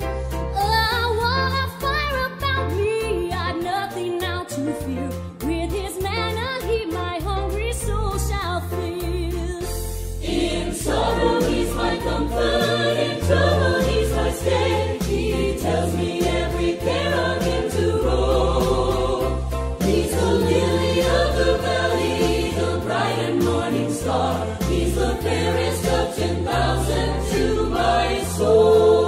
A wall of fire about me, I've nothing now to fear. With His manna He my hungry soul shall fill. In sorrow He's my comfort, in trouble He's my stay. He tells me every care on Him to roll. He's the lily of the valley, the bright and morning star. He's the fairest of 10,000 to my soul.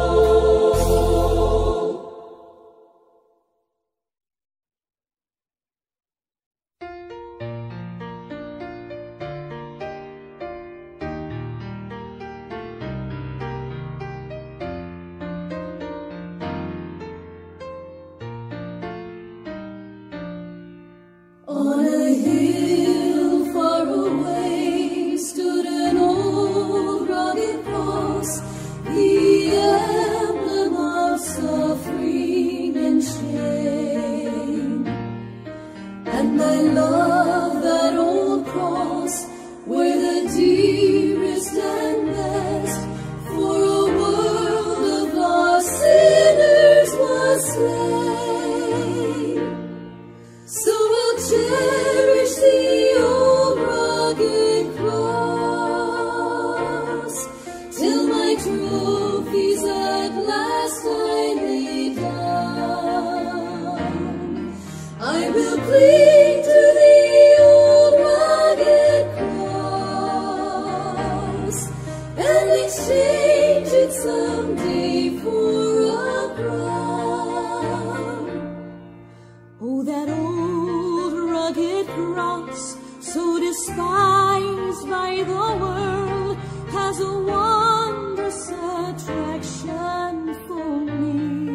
On a hill far away stood an old rugged cross, the emblem of suffering and shame. And I love that old cross where the dearest and best for a world of lost sinners was slain. So we'll cherish the old rugged cross till my trophies at last I cling to the old rugged cross and exchange it someday for a crown. Oh, that old rugged cross, so despised by the world, has a wondrous attraction for me.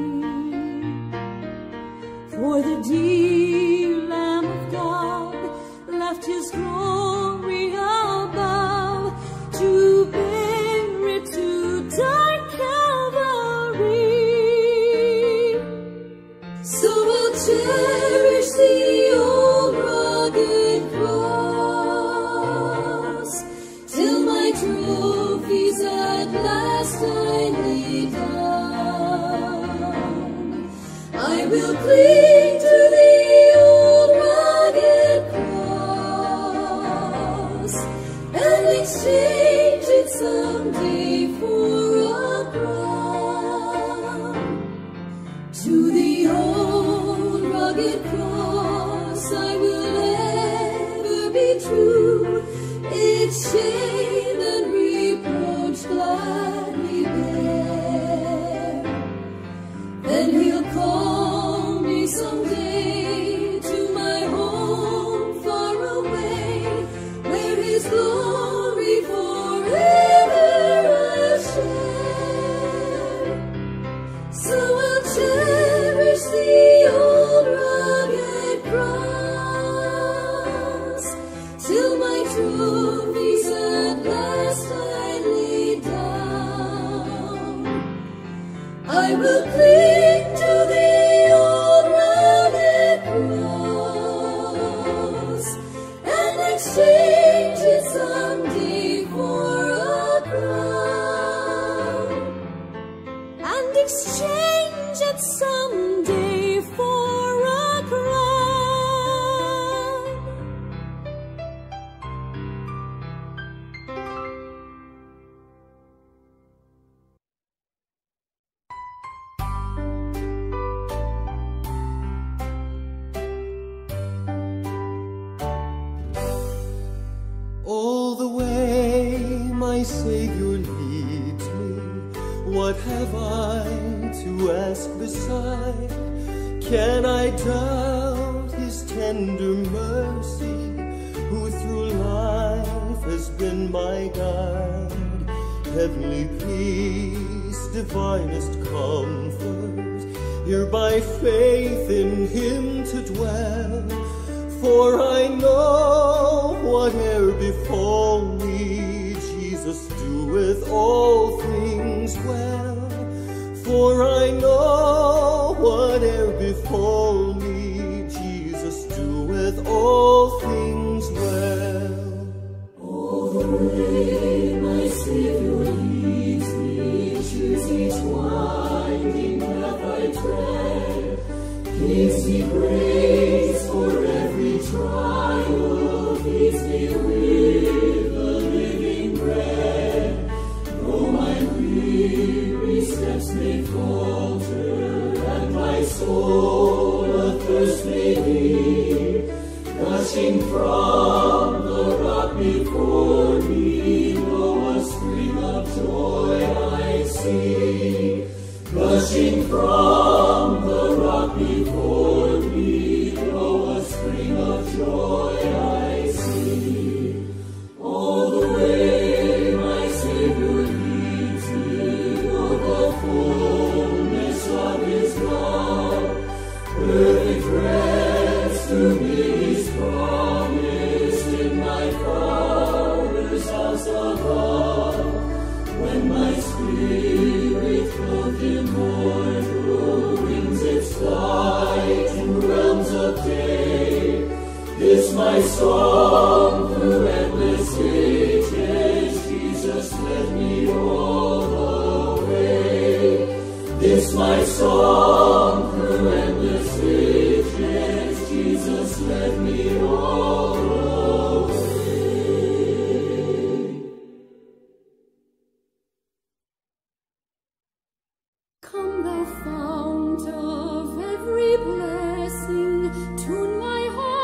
For the dear Lamb of God left his glory above to bear it to dark Calvary. So we'll cherish the old rugged cross till my trophies at last I lay down. I will cling to the old rugged cross and exchange it someday for a crown. To the old rugged cross I will ever be true, its shame and reproach gladly bear. Then he'll call me someday to my home far away, where his glory forever I'll share. So I'll cherish the old rugged cross till my trophies at last I lay down. I will cling to the old rugged cross and exchange it someday for a crown. And exchange it someday for a crown. All the way my Savior leads me, what have I to ask beside? Can I doubt his tender mercy, who through life has been my guide? Heavenly peace, divinest comfort, here by faith in him to dwell. For I know whate'er befall me, Jesus doeth all things well. For I know whate'er befall me, Jesus doeth all things well. All the way my Savior leads me, choose each winding path I tread, gives me grace for every trial, feeds me with the living bread. Though my weary steps may falter, and my soul athirst may be, gushing from the rock before me, lo, a spring of joy I see. Gushing from the rock before me, lo, a spring of joy I see. All the way my Savior leads me, oh, the fullness of his love, perfect rest to me is promised in my Father's house above. When my spirit clothed in mortal wings its flight in realms of day, this my song through endless ages, Jesus led me all the way. This my song through endless ages, Jesus led me all the way. Come, thou fount of every blessing, tune my heart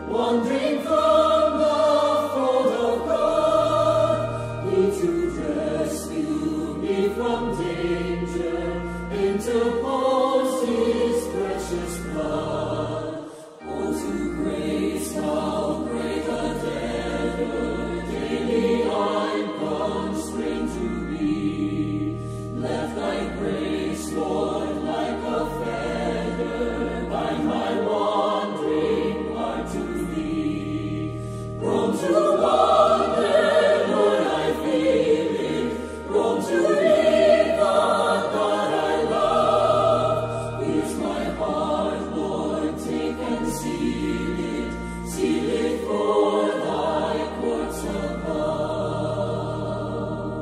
wandering from the fold of God. He to rescue me from danger, interpose His precious blood. Oh, to grace, how great a debtor daily I'm constrained to be. Let Thy grace, Lord, like a feather, bind my wandering heart to Thee. Prone to wander, Lord, I feel it. Prone to leave the God I love. Here's my heart, Lord, take and seal it for Thy courts above.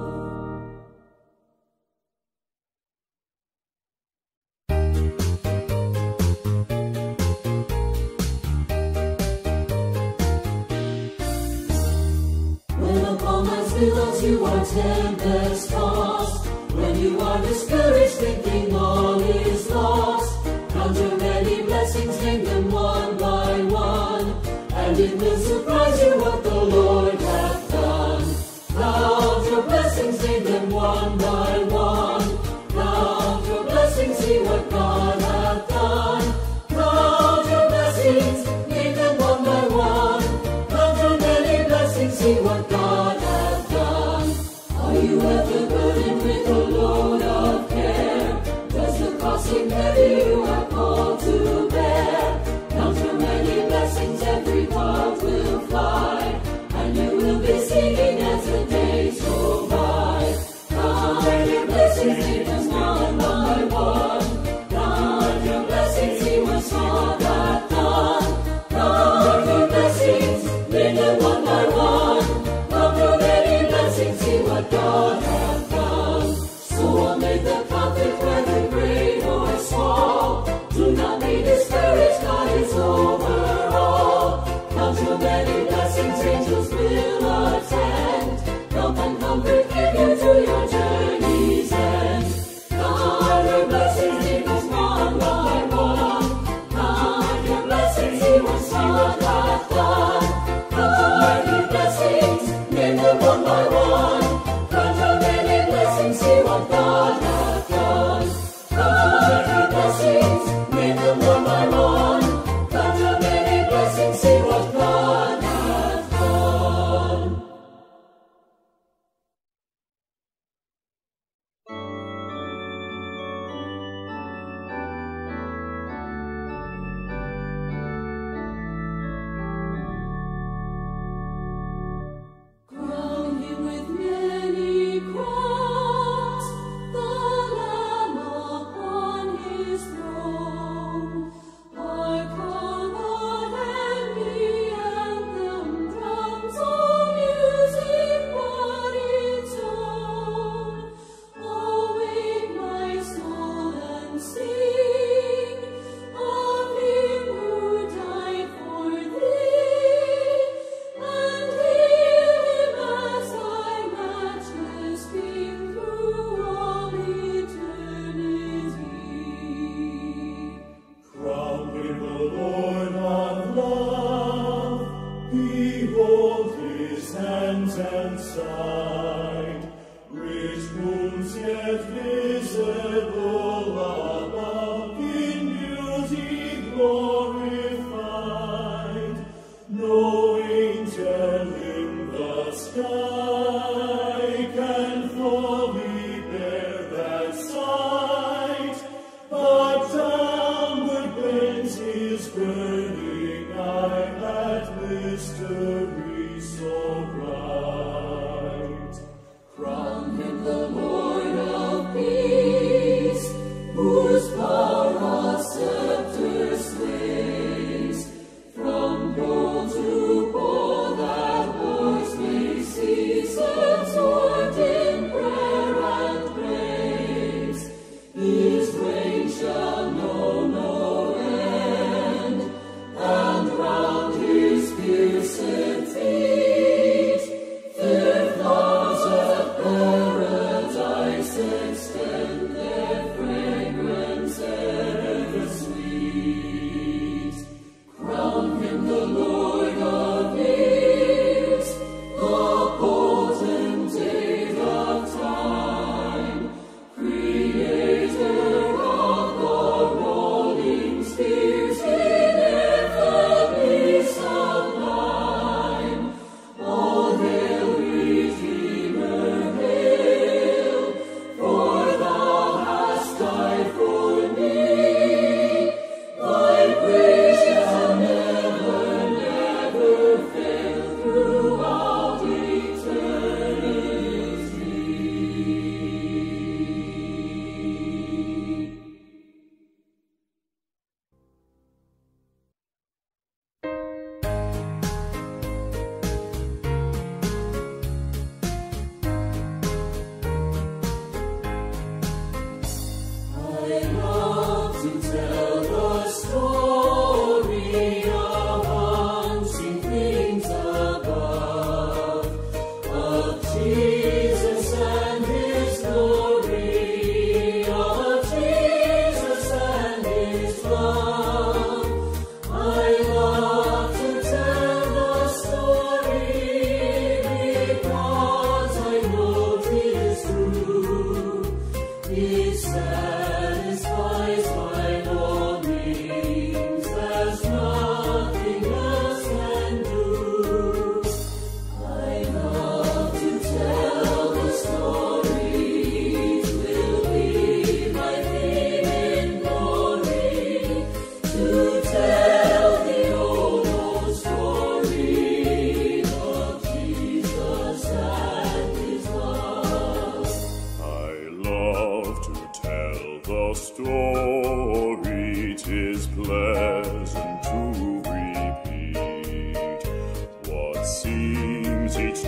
When upon my billows you are tempest tossed, when you are discouraged thinking all is lost, count your many blessings, name them one by one, and it will surprise you what the Lord hath done. Count your blessings, name them one by one, count your blessings, see what God hath done. Count your blessings, name them one by one, count your many blessings, see what God hath done. Are you ever burdened with a load of care? Does the cross seem heavy you are called to bear? Count your many blessings, every cloud will fly, and you will be singing as the days go by. Count your blessings, name them one by one, count your blessings, see what God hath done. Count your blessings, name them one by one, count your many blessings, see what God hath done. So amid the conflict, whether great or small, do not be discouraged, God is over all. Count your many blessings, angels will attend, help and comfort give you to your journey's end. Count your blessings, angels one by one, count your blessings, see what God hath done. Count your many blessings, name them one by one, count your many blessings, see what God hath done. Count your many blessings, name them one by one, count your many blessings, see what God hath done. Crown Him with many crowns, the Lamb upon His throne. Hark how the heavenly anthem drums, all music but its own. Awake my soul and sing of Him who died for thee, and hail Him as thy matchless King through all eternity. Crown Him the Lord of love, behold His hands and side, rich wounds yet visible above, in beauty glorified. No angel in the sky can fully bear that sight, but downward bends His burning eye at mystery so bright. Crown Him the Lord of peace, whose power a scepter sways. From pole to pole that wars may cease, absorbed in prayer and praise. His reign shall know no end, and round His pierced feet there flowers of paradise.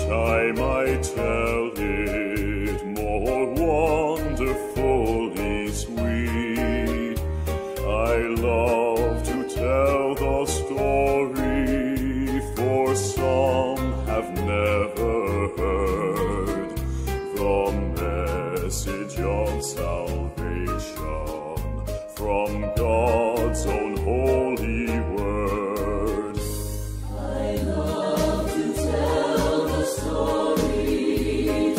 I might tell it more wonderfully sweet. I love to tell the story, for some have never heard the message of salvation from God's own holy word. I love to tell the story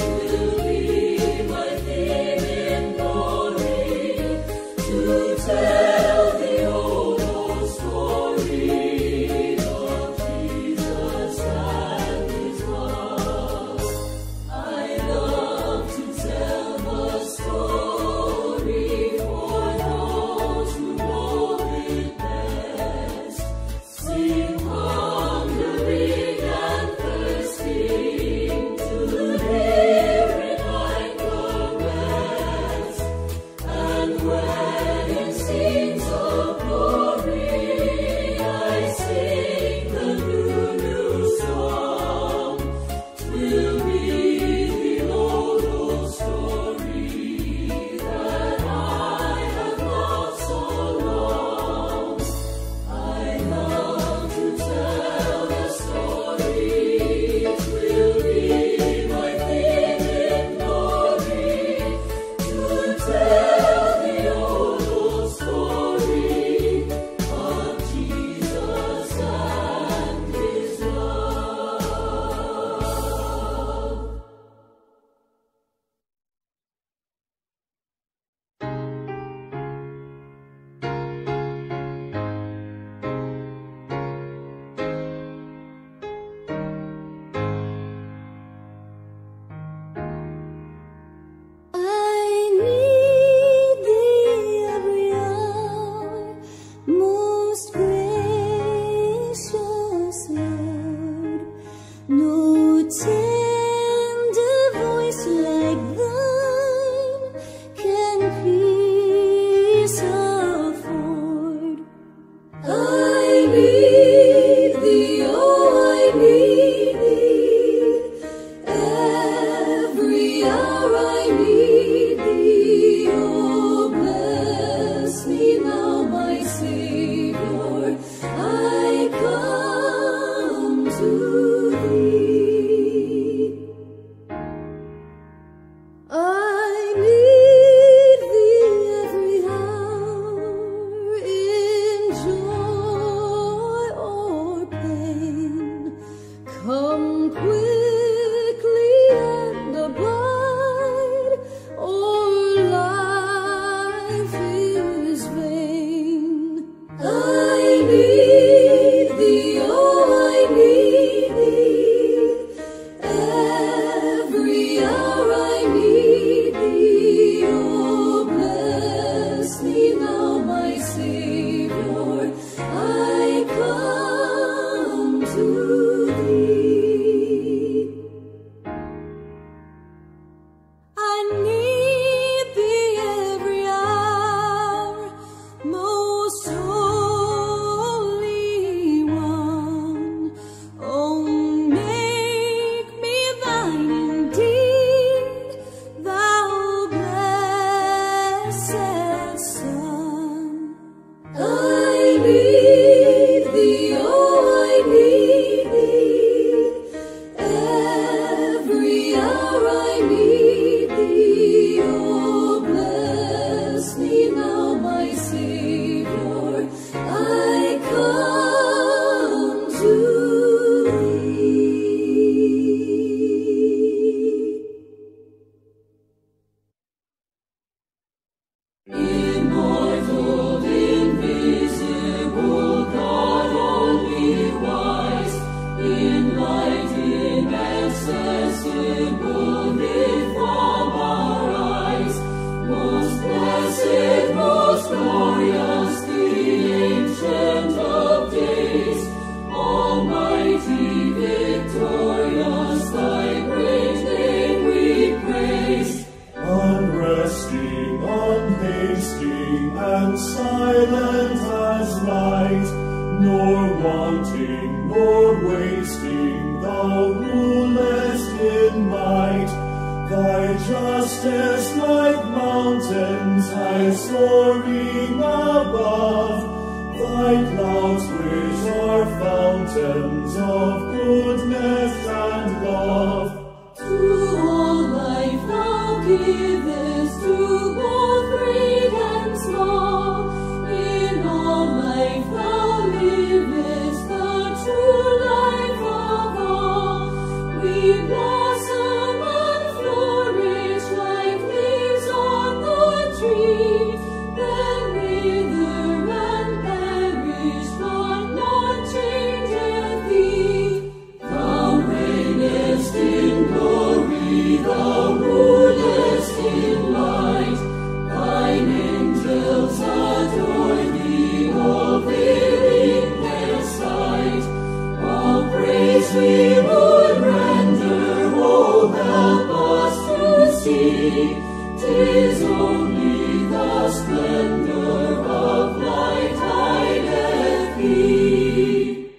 fading nor wasting, thou rulest in might. Thy justice like mountains high soaring above, thy clouds which are fountains of goodness and love. To all life thou givest, to both great and small. In all life thou livest, the true life of all. We blossom and flourish like leaves on the tree, then wither and perish, but not changeth thee. Thou reignest in glory, thou rulest in light. Thine angels adore thee, all veiling their sight. All praise we would render, oh help us to see. 'Tis only the splendor of light hideth thee.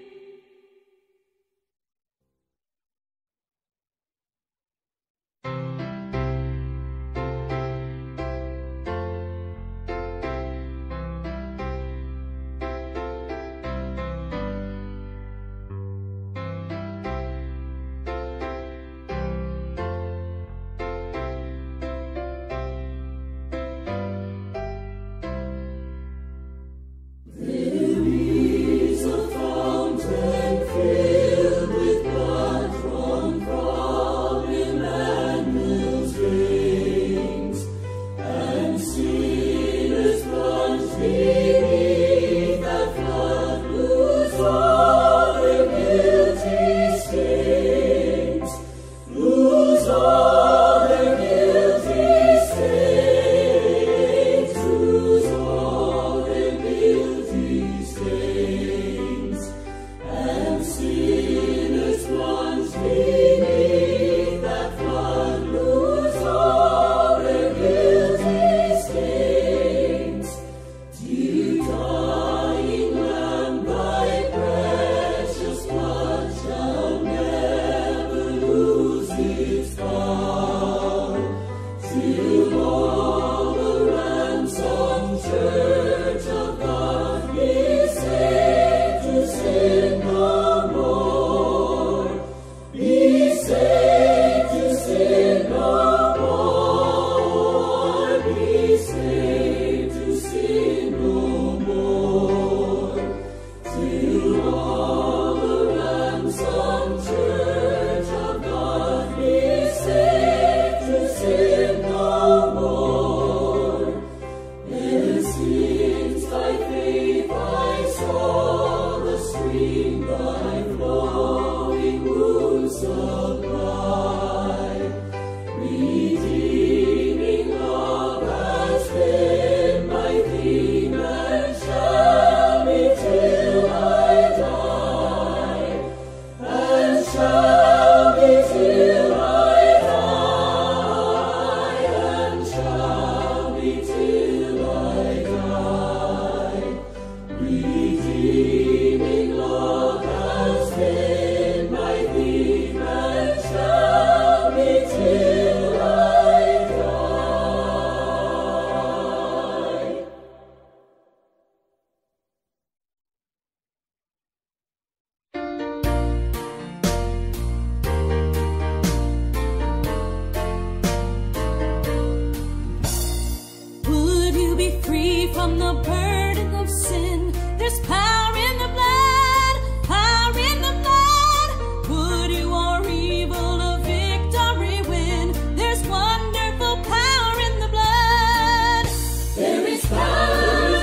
From the burden of sin, there's power in the blood, power in the blood. Would you or evil a victory win? There's wonderful power in the blood. There is power,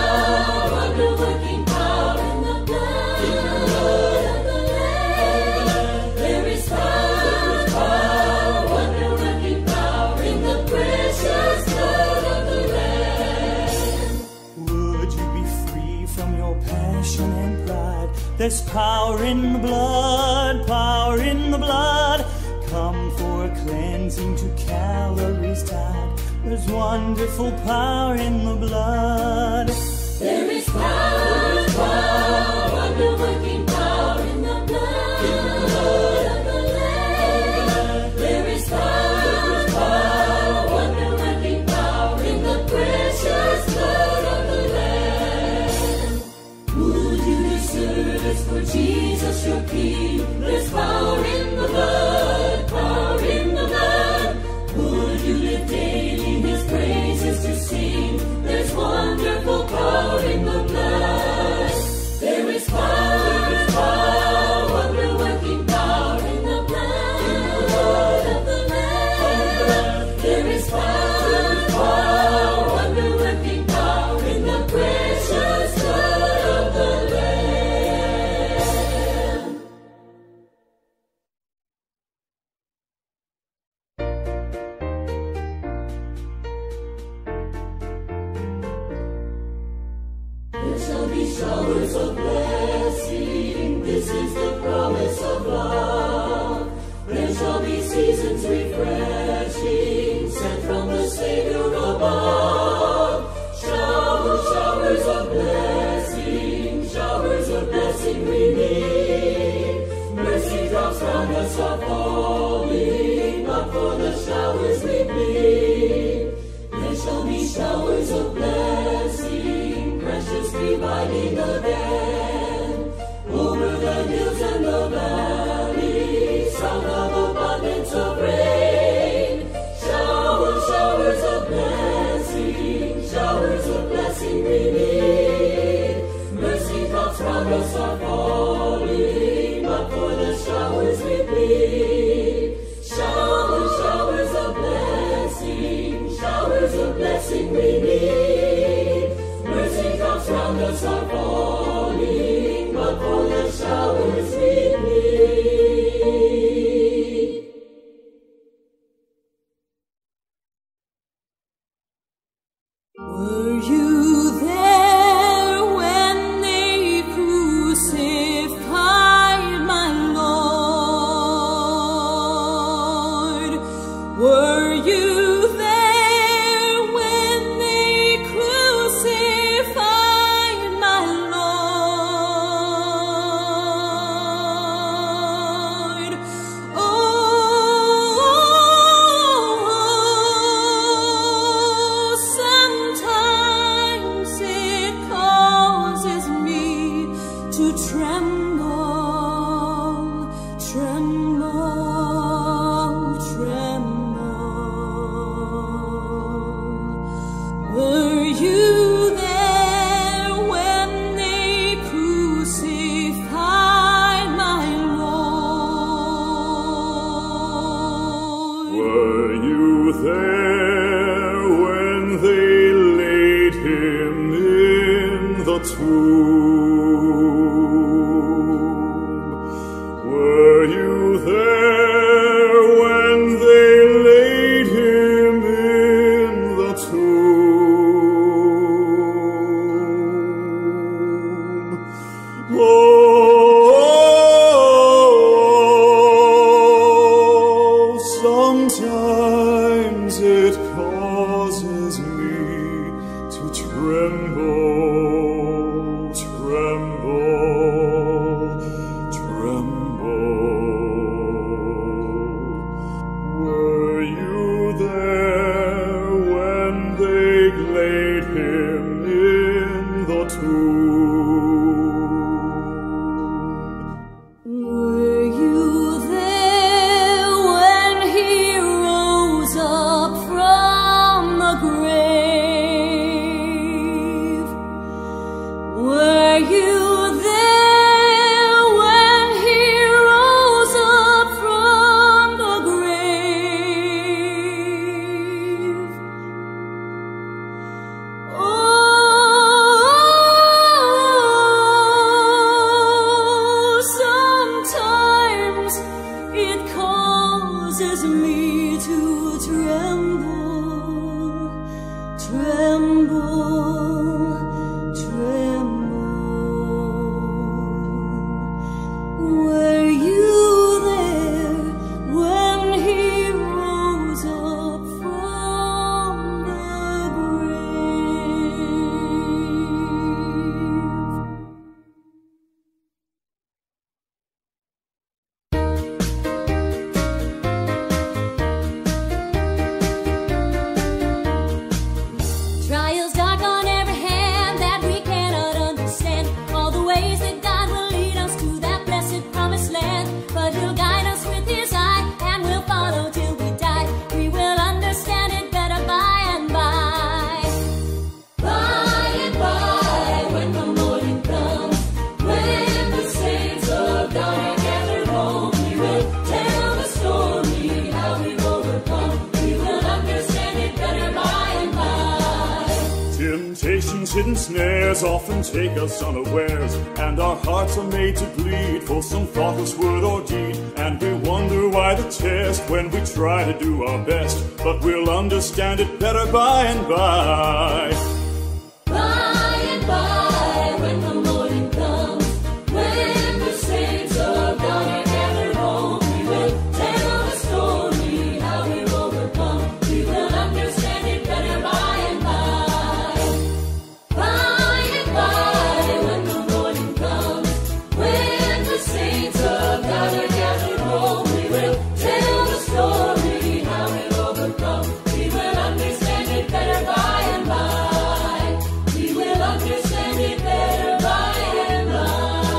wonder-working power in the blood of the Lamb. There is power, wonder-working power in the precious blood of the Lamb. Would you be free from your passion and pride? There's power in the blood, power in the blood. Come for cleansing to Calvary's tide. There's wonderful power in the blood. There is power, wonder-working power Search for Jesus, your King. There's power in the blood, power in the blood. Would you live daily His praises to sing? There's wonderful power in the blood. There is power, wonder-working power in the blood of the Lamb. There is power, wonder-working power in the precious blood of the Lamb. There shall be showers of blessing. This is the promise of love. There shall be seasons refreshing, sent from the Savior above. Showers of blessing we need. Mercy drops round us are falling, but for the showers we plead. There shall be showers of blessing, precious reviving again. Over the hills and the valleys, sound of abundance of rain. Showers of blessing we need. Mercy drops round us are falling, but for the showers we plead. Showers of blessing we need. Mercy drops round us are falling, but for the showers we plead. Were you there when they crucified my Lord? Were you there when they crucified my Lord? Oh, sometimes it causes me to tremble, tremble, tremble. Were you there when they crucified my Lord? Were you there when they laid him in the tomb? Were you there when they laid him in the tomb? Oh, sometimes it causes me to tremble, tremble, tremble. Were you there when they laid him in the tomb? Were you there when he rose up from the grave? Were you there when he rose up from the grave? Oh, sometimes it causes me to tremble, tremble, tremble. Were you there when he rose up from the grave? Trials dark on every hand that we cannot understand. All the ways that God will lead us hidden snares often take us unawares, and our hearts are made to bleed for some thoughtless word or deed. And we wonder why the test when we try to do our best, but we'll understand it better by and by. By and by, when the morning comes, when the saints of God are gathered home, we will tell the story how we've overcome. We will understand it better by and by. By and by, when the morning comes, when the saints of God are gathered home, we will tell the story how we've overcome. We will understand it better by and by. We will understand it better by and by.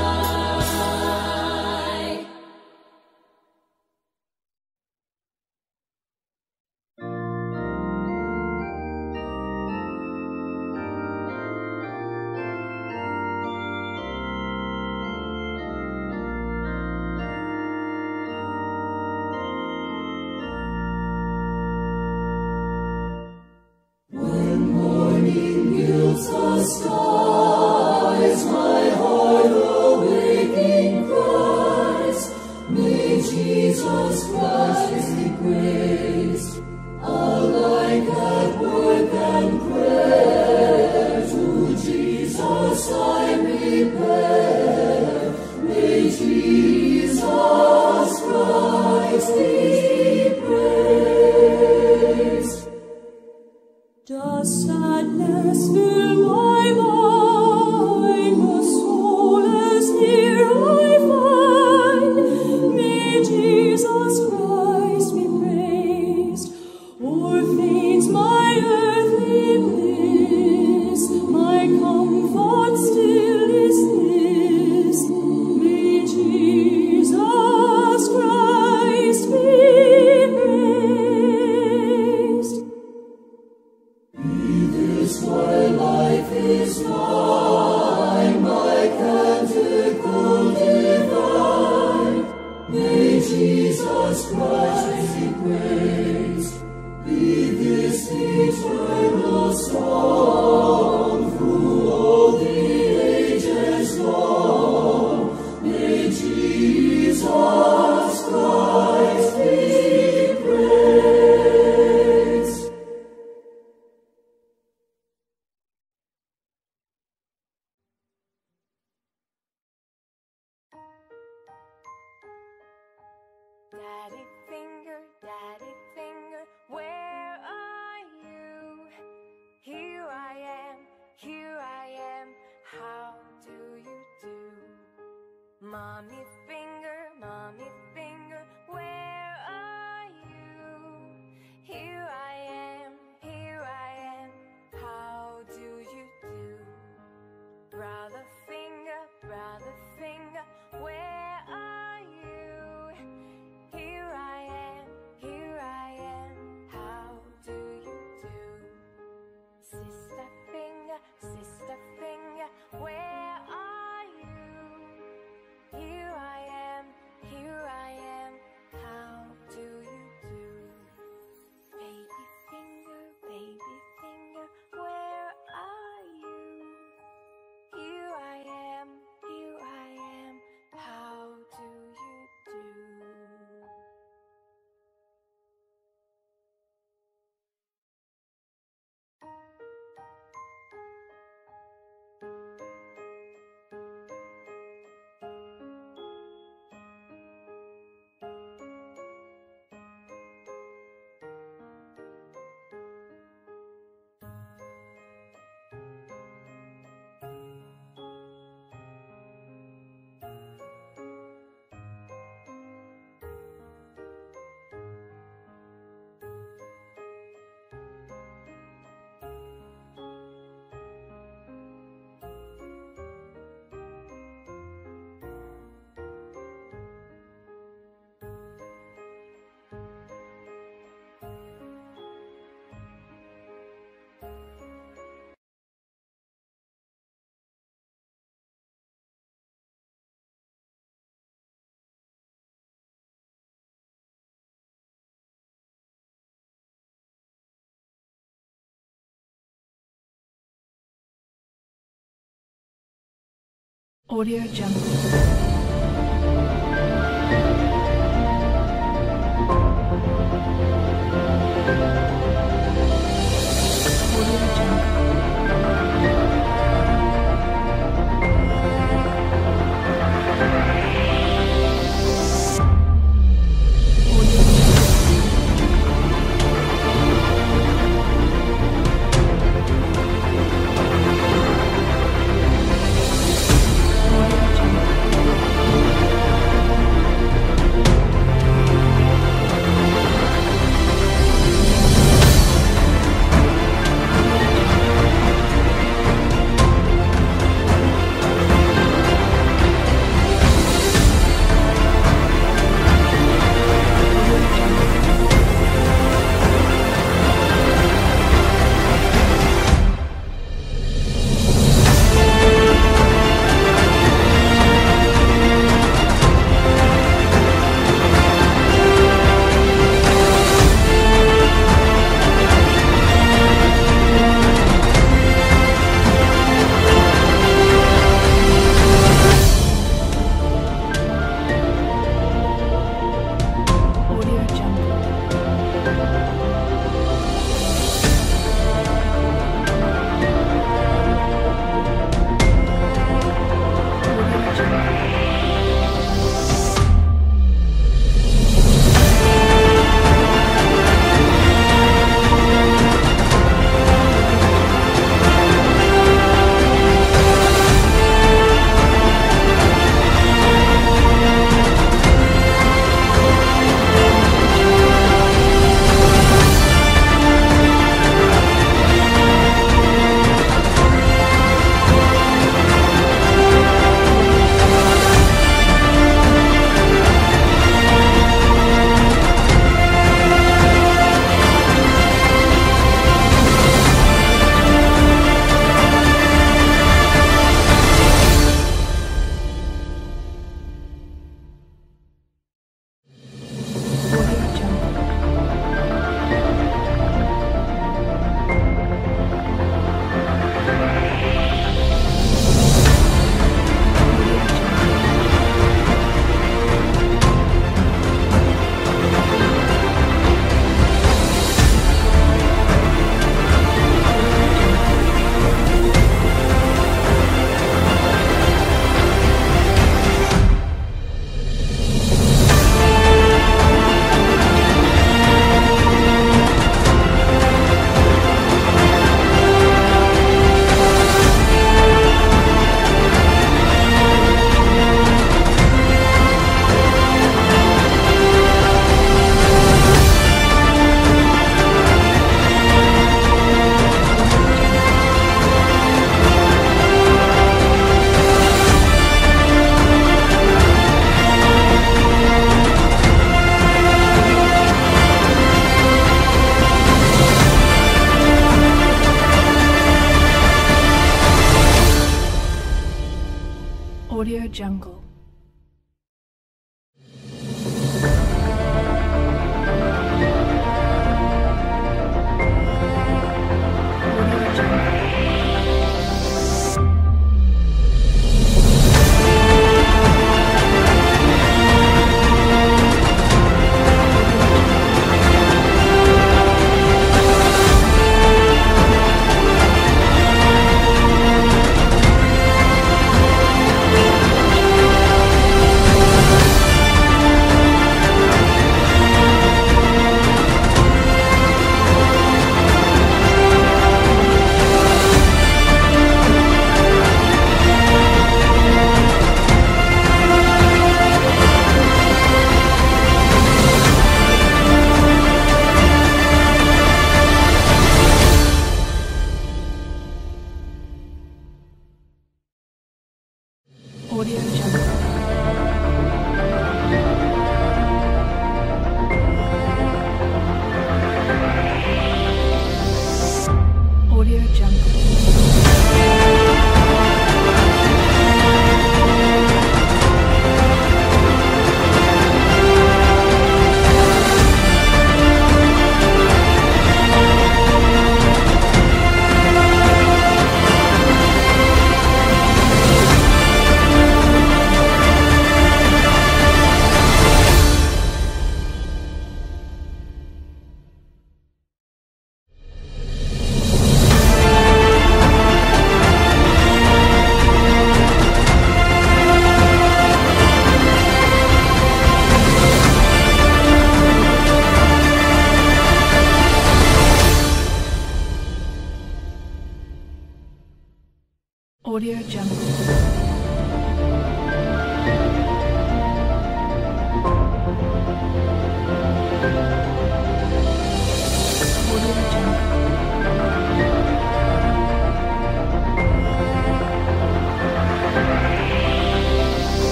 When morning gilds the skies, my heart awaking cries, may Jesus Christ be praised. Alike at work and prayer, to Jesus I repair. May Jesus Christ be praised. Does sadness fill my mind, the soul as near I find? May Jesus Christ be praised, o'er faints my earthly bliss, my comfort still is this. May Jesus Christ be praised. This my life is mine, my canticle divine. May Jesus Christ be praised. Be this eternal song through all the ages long. May Jesus Christ be praised. Daddy finger, where are you? Here I am, how do you do? Mommy finger, where are you? Here I am, how do you do? Brother finger, where are you? Here I am, how do you do? Sister finger, where are you? Here I am, Audio Jungle.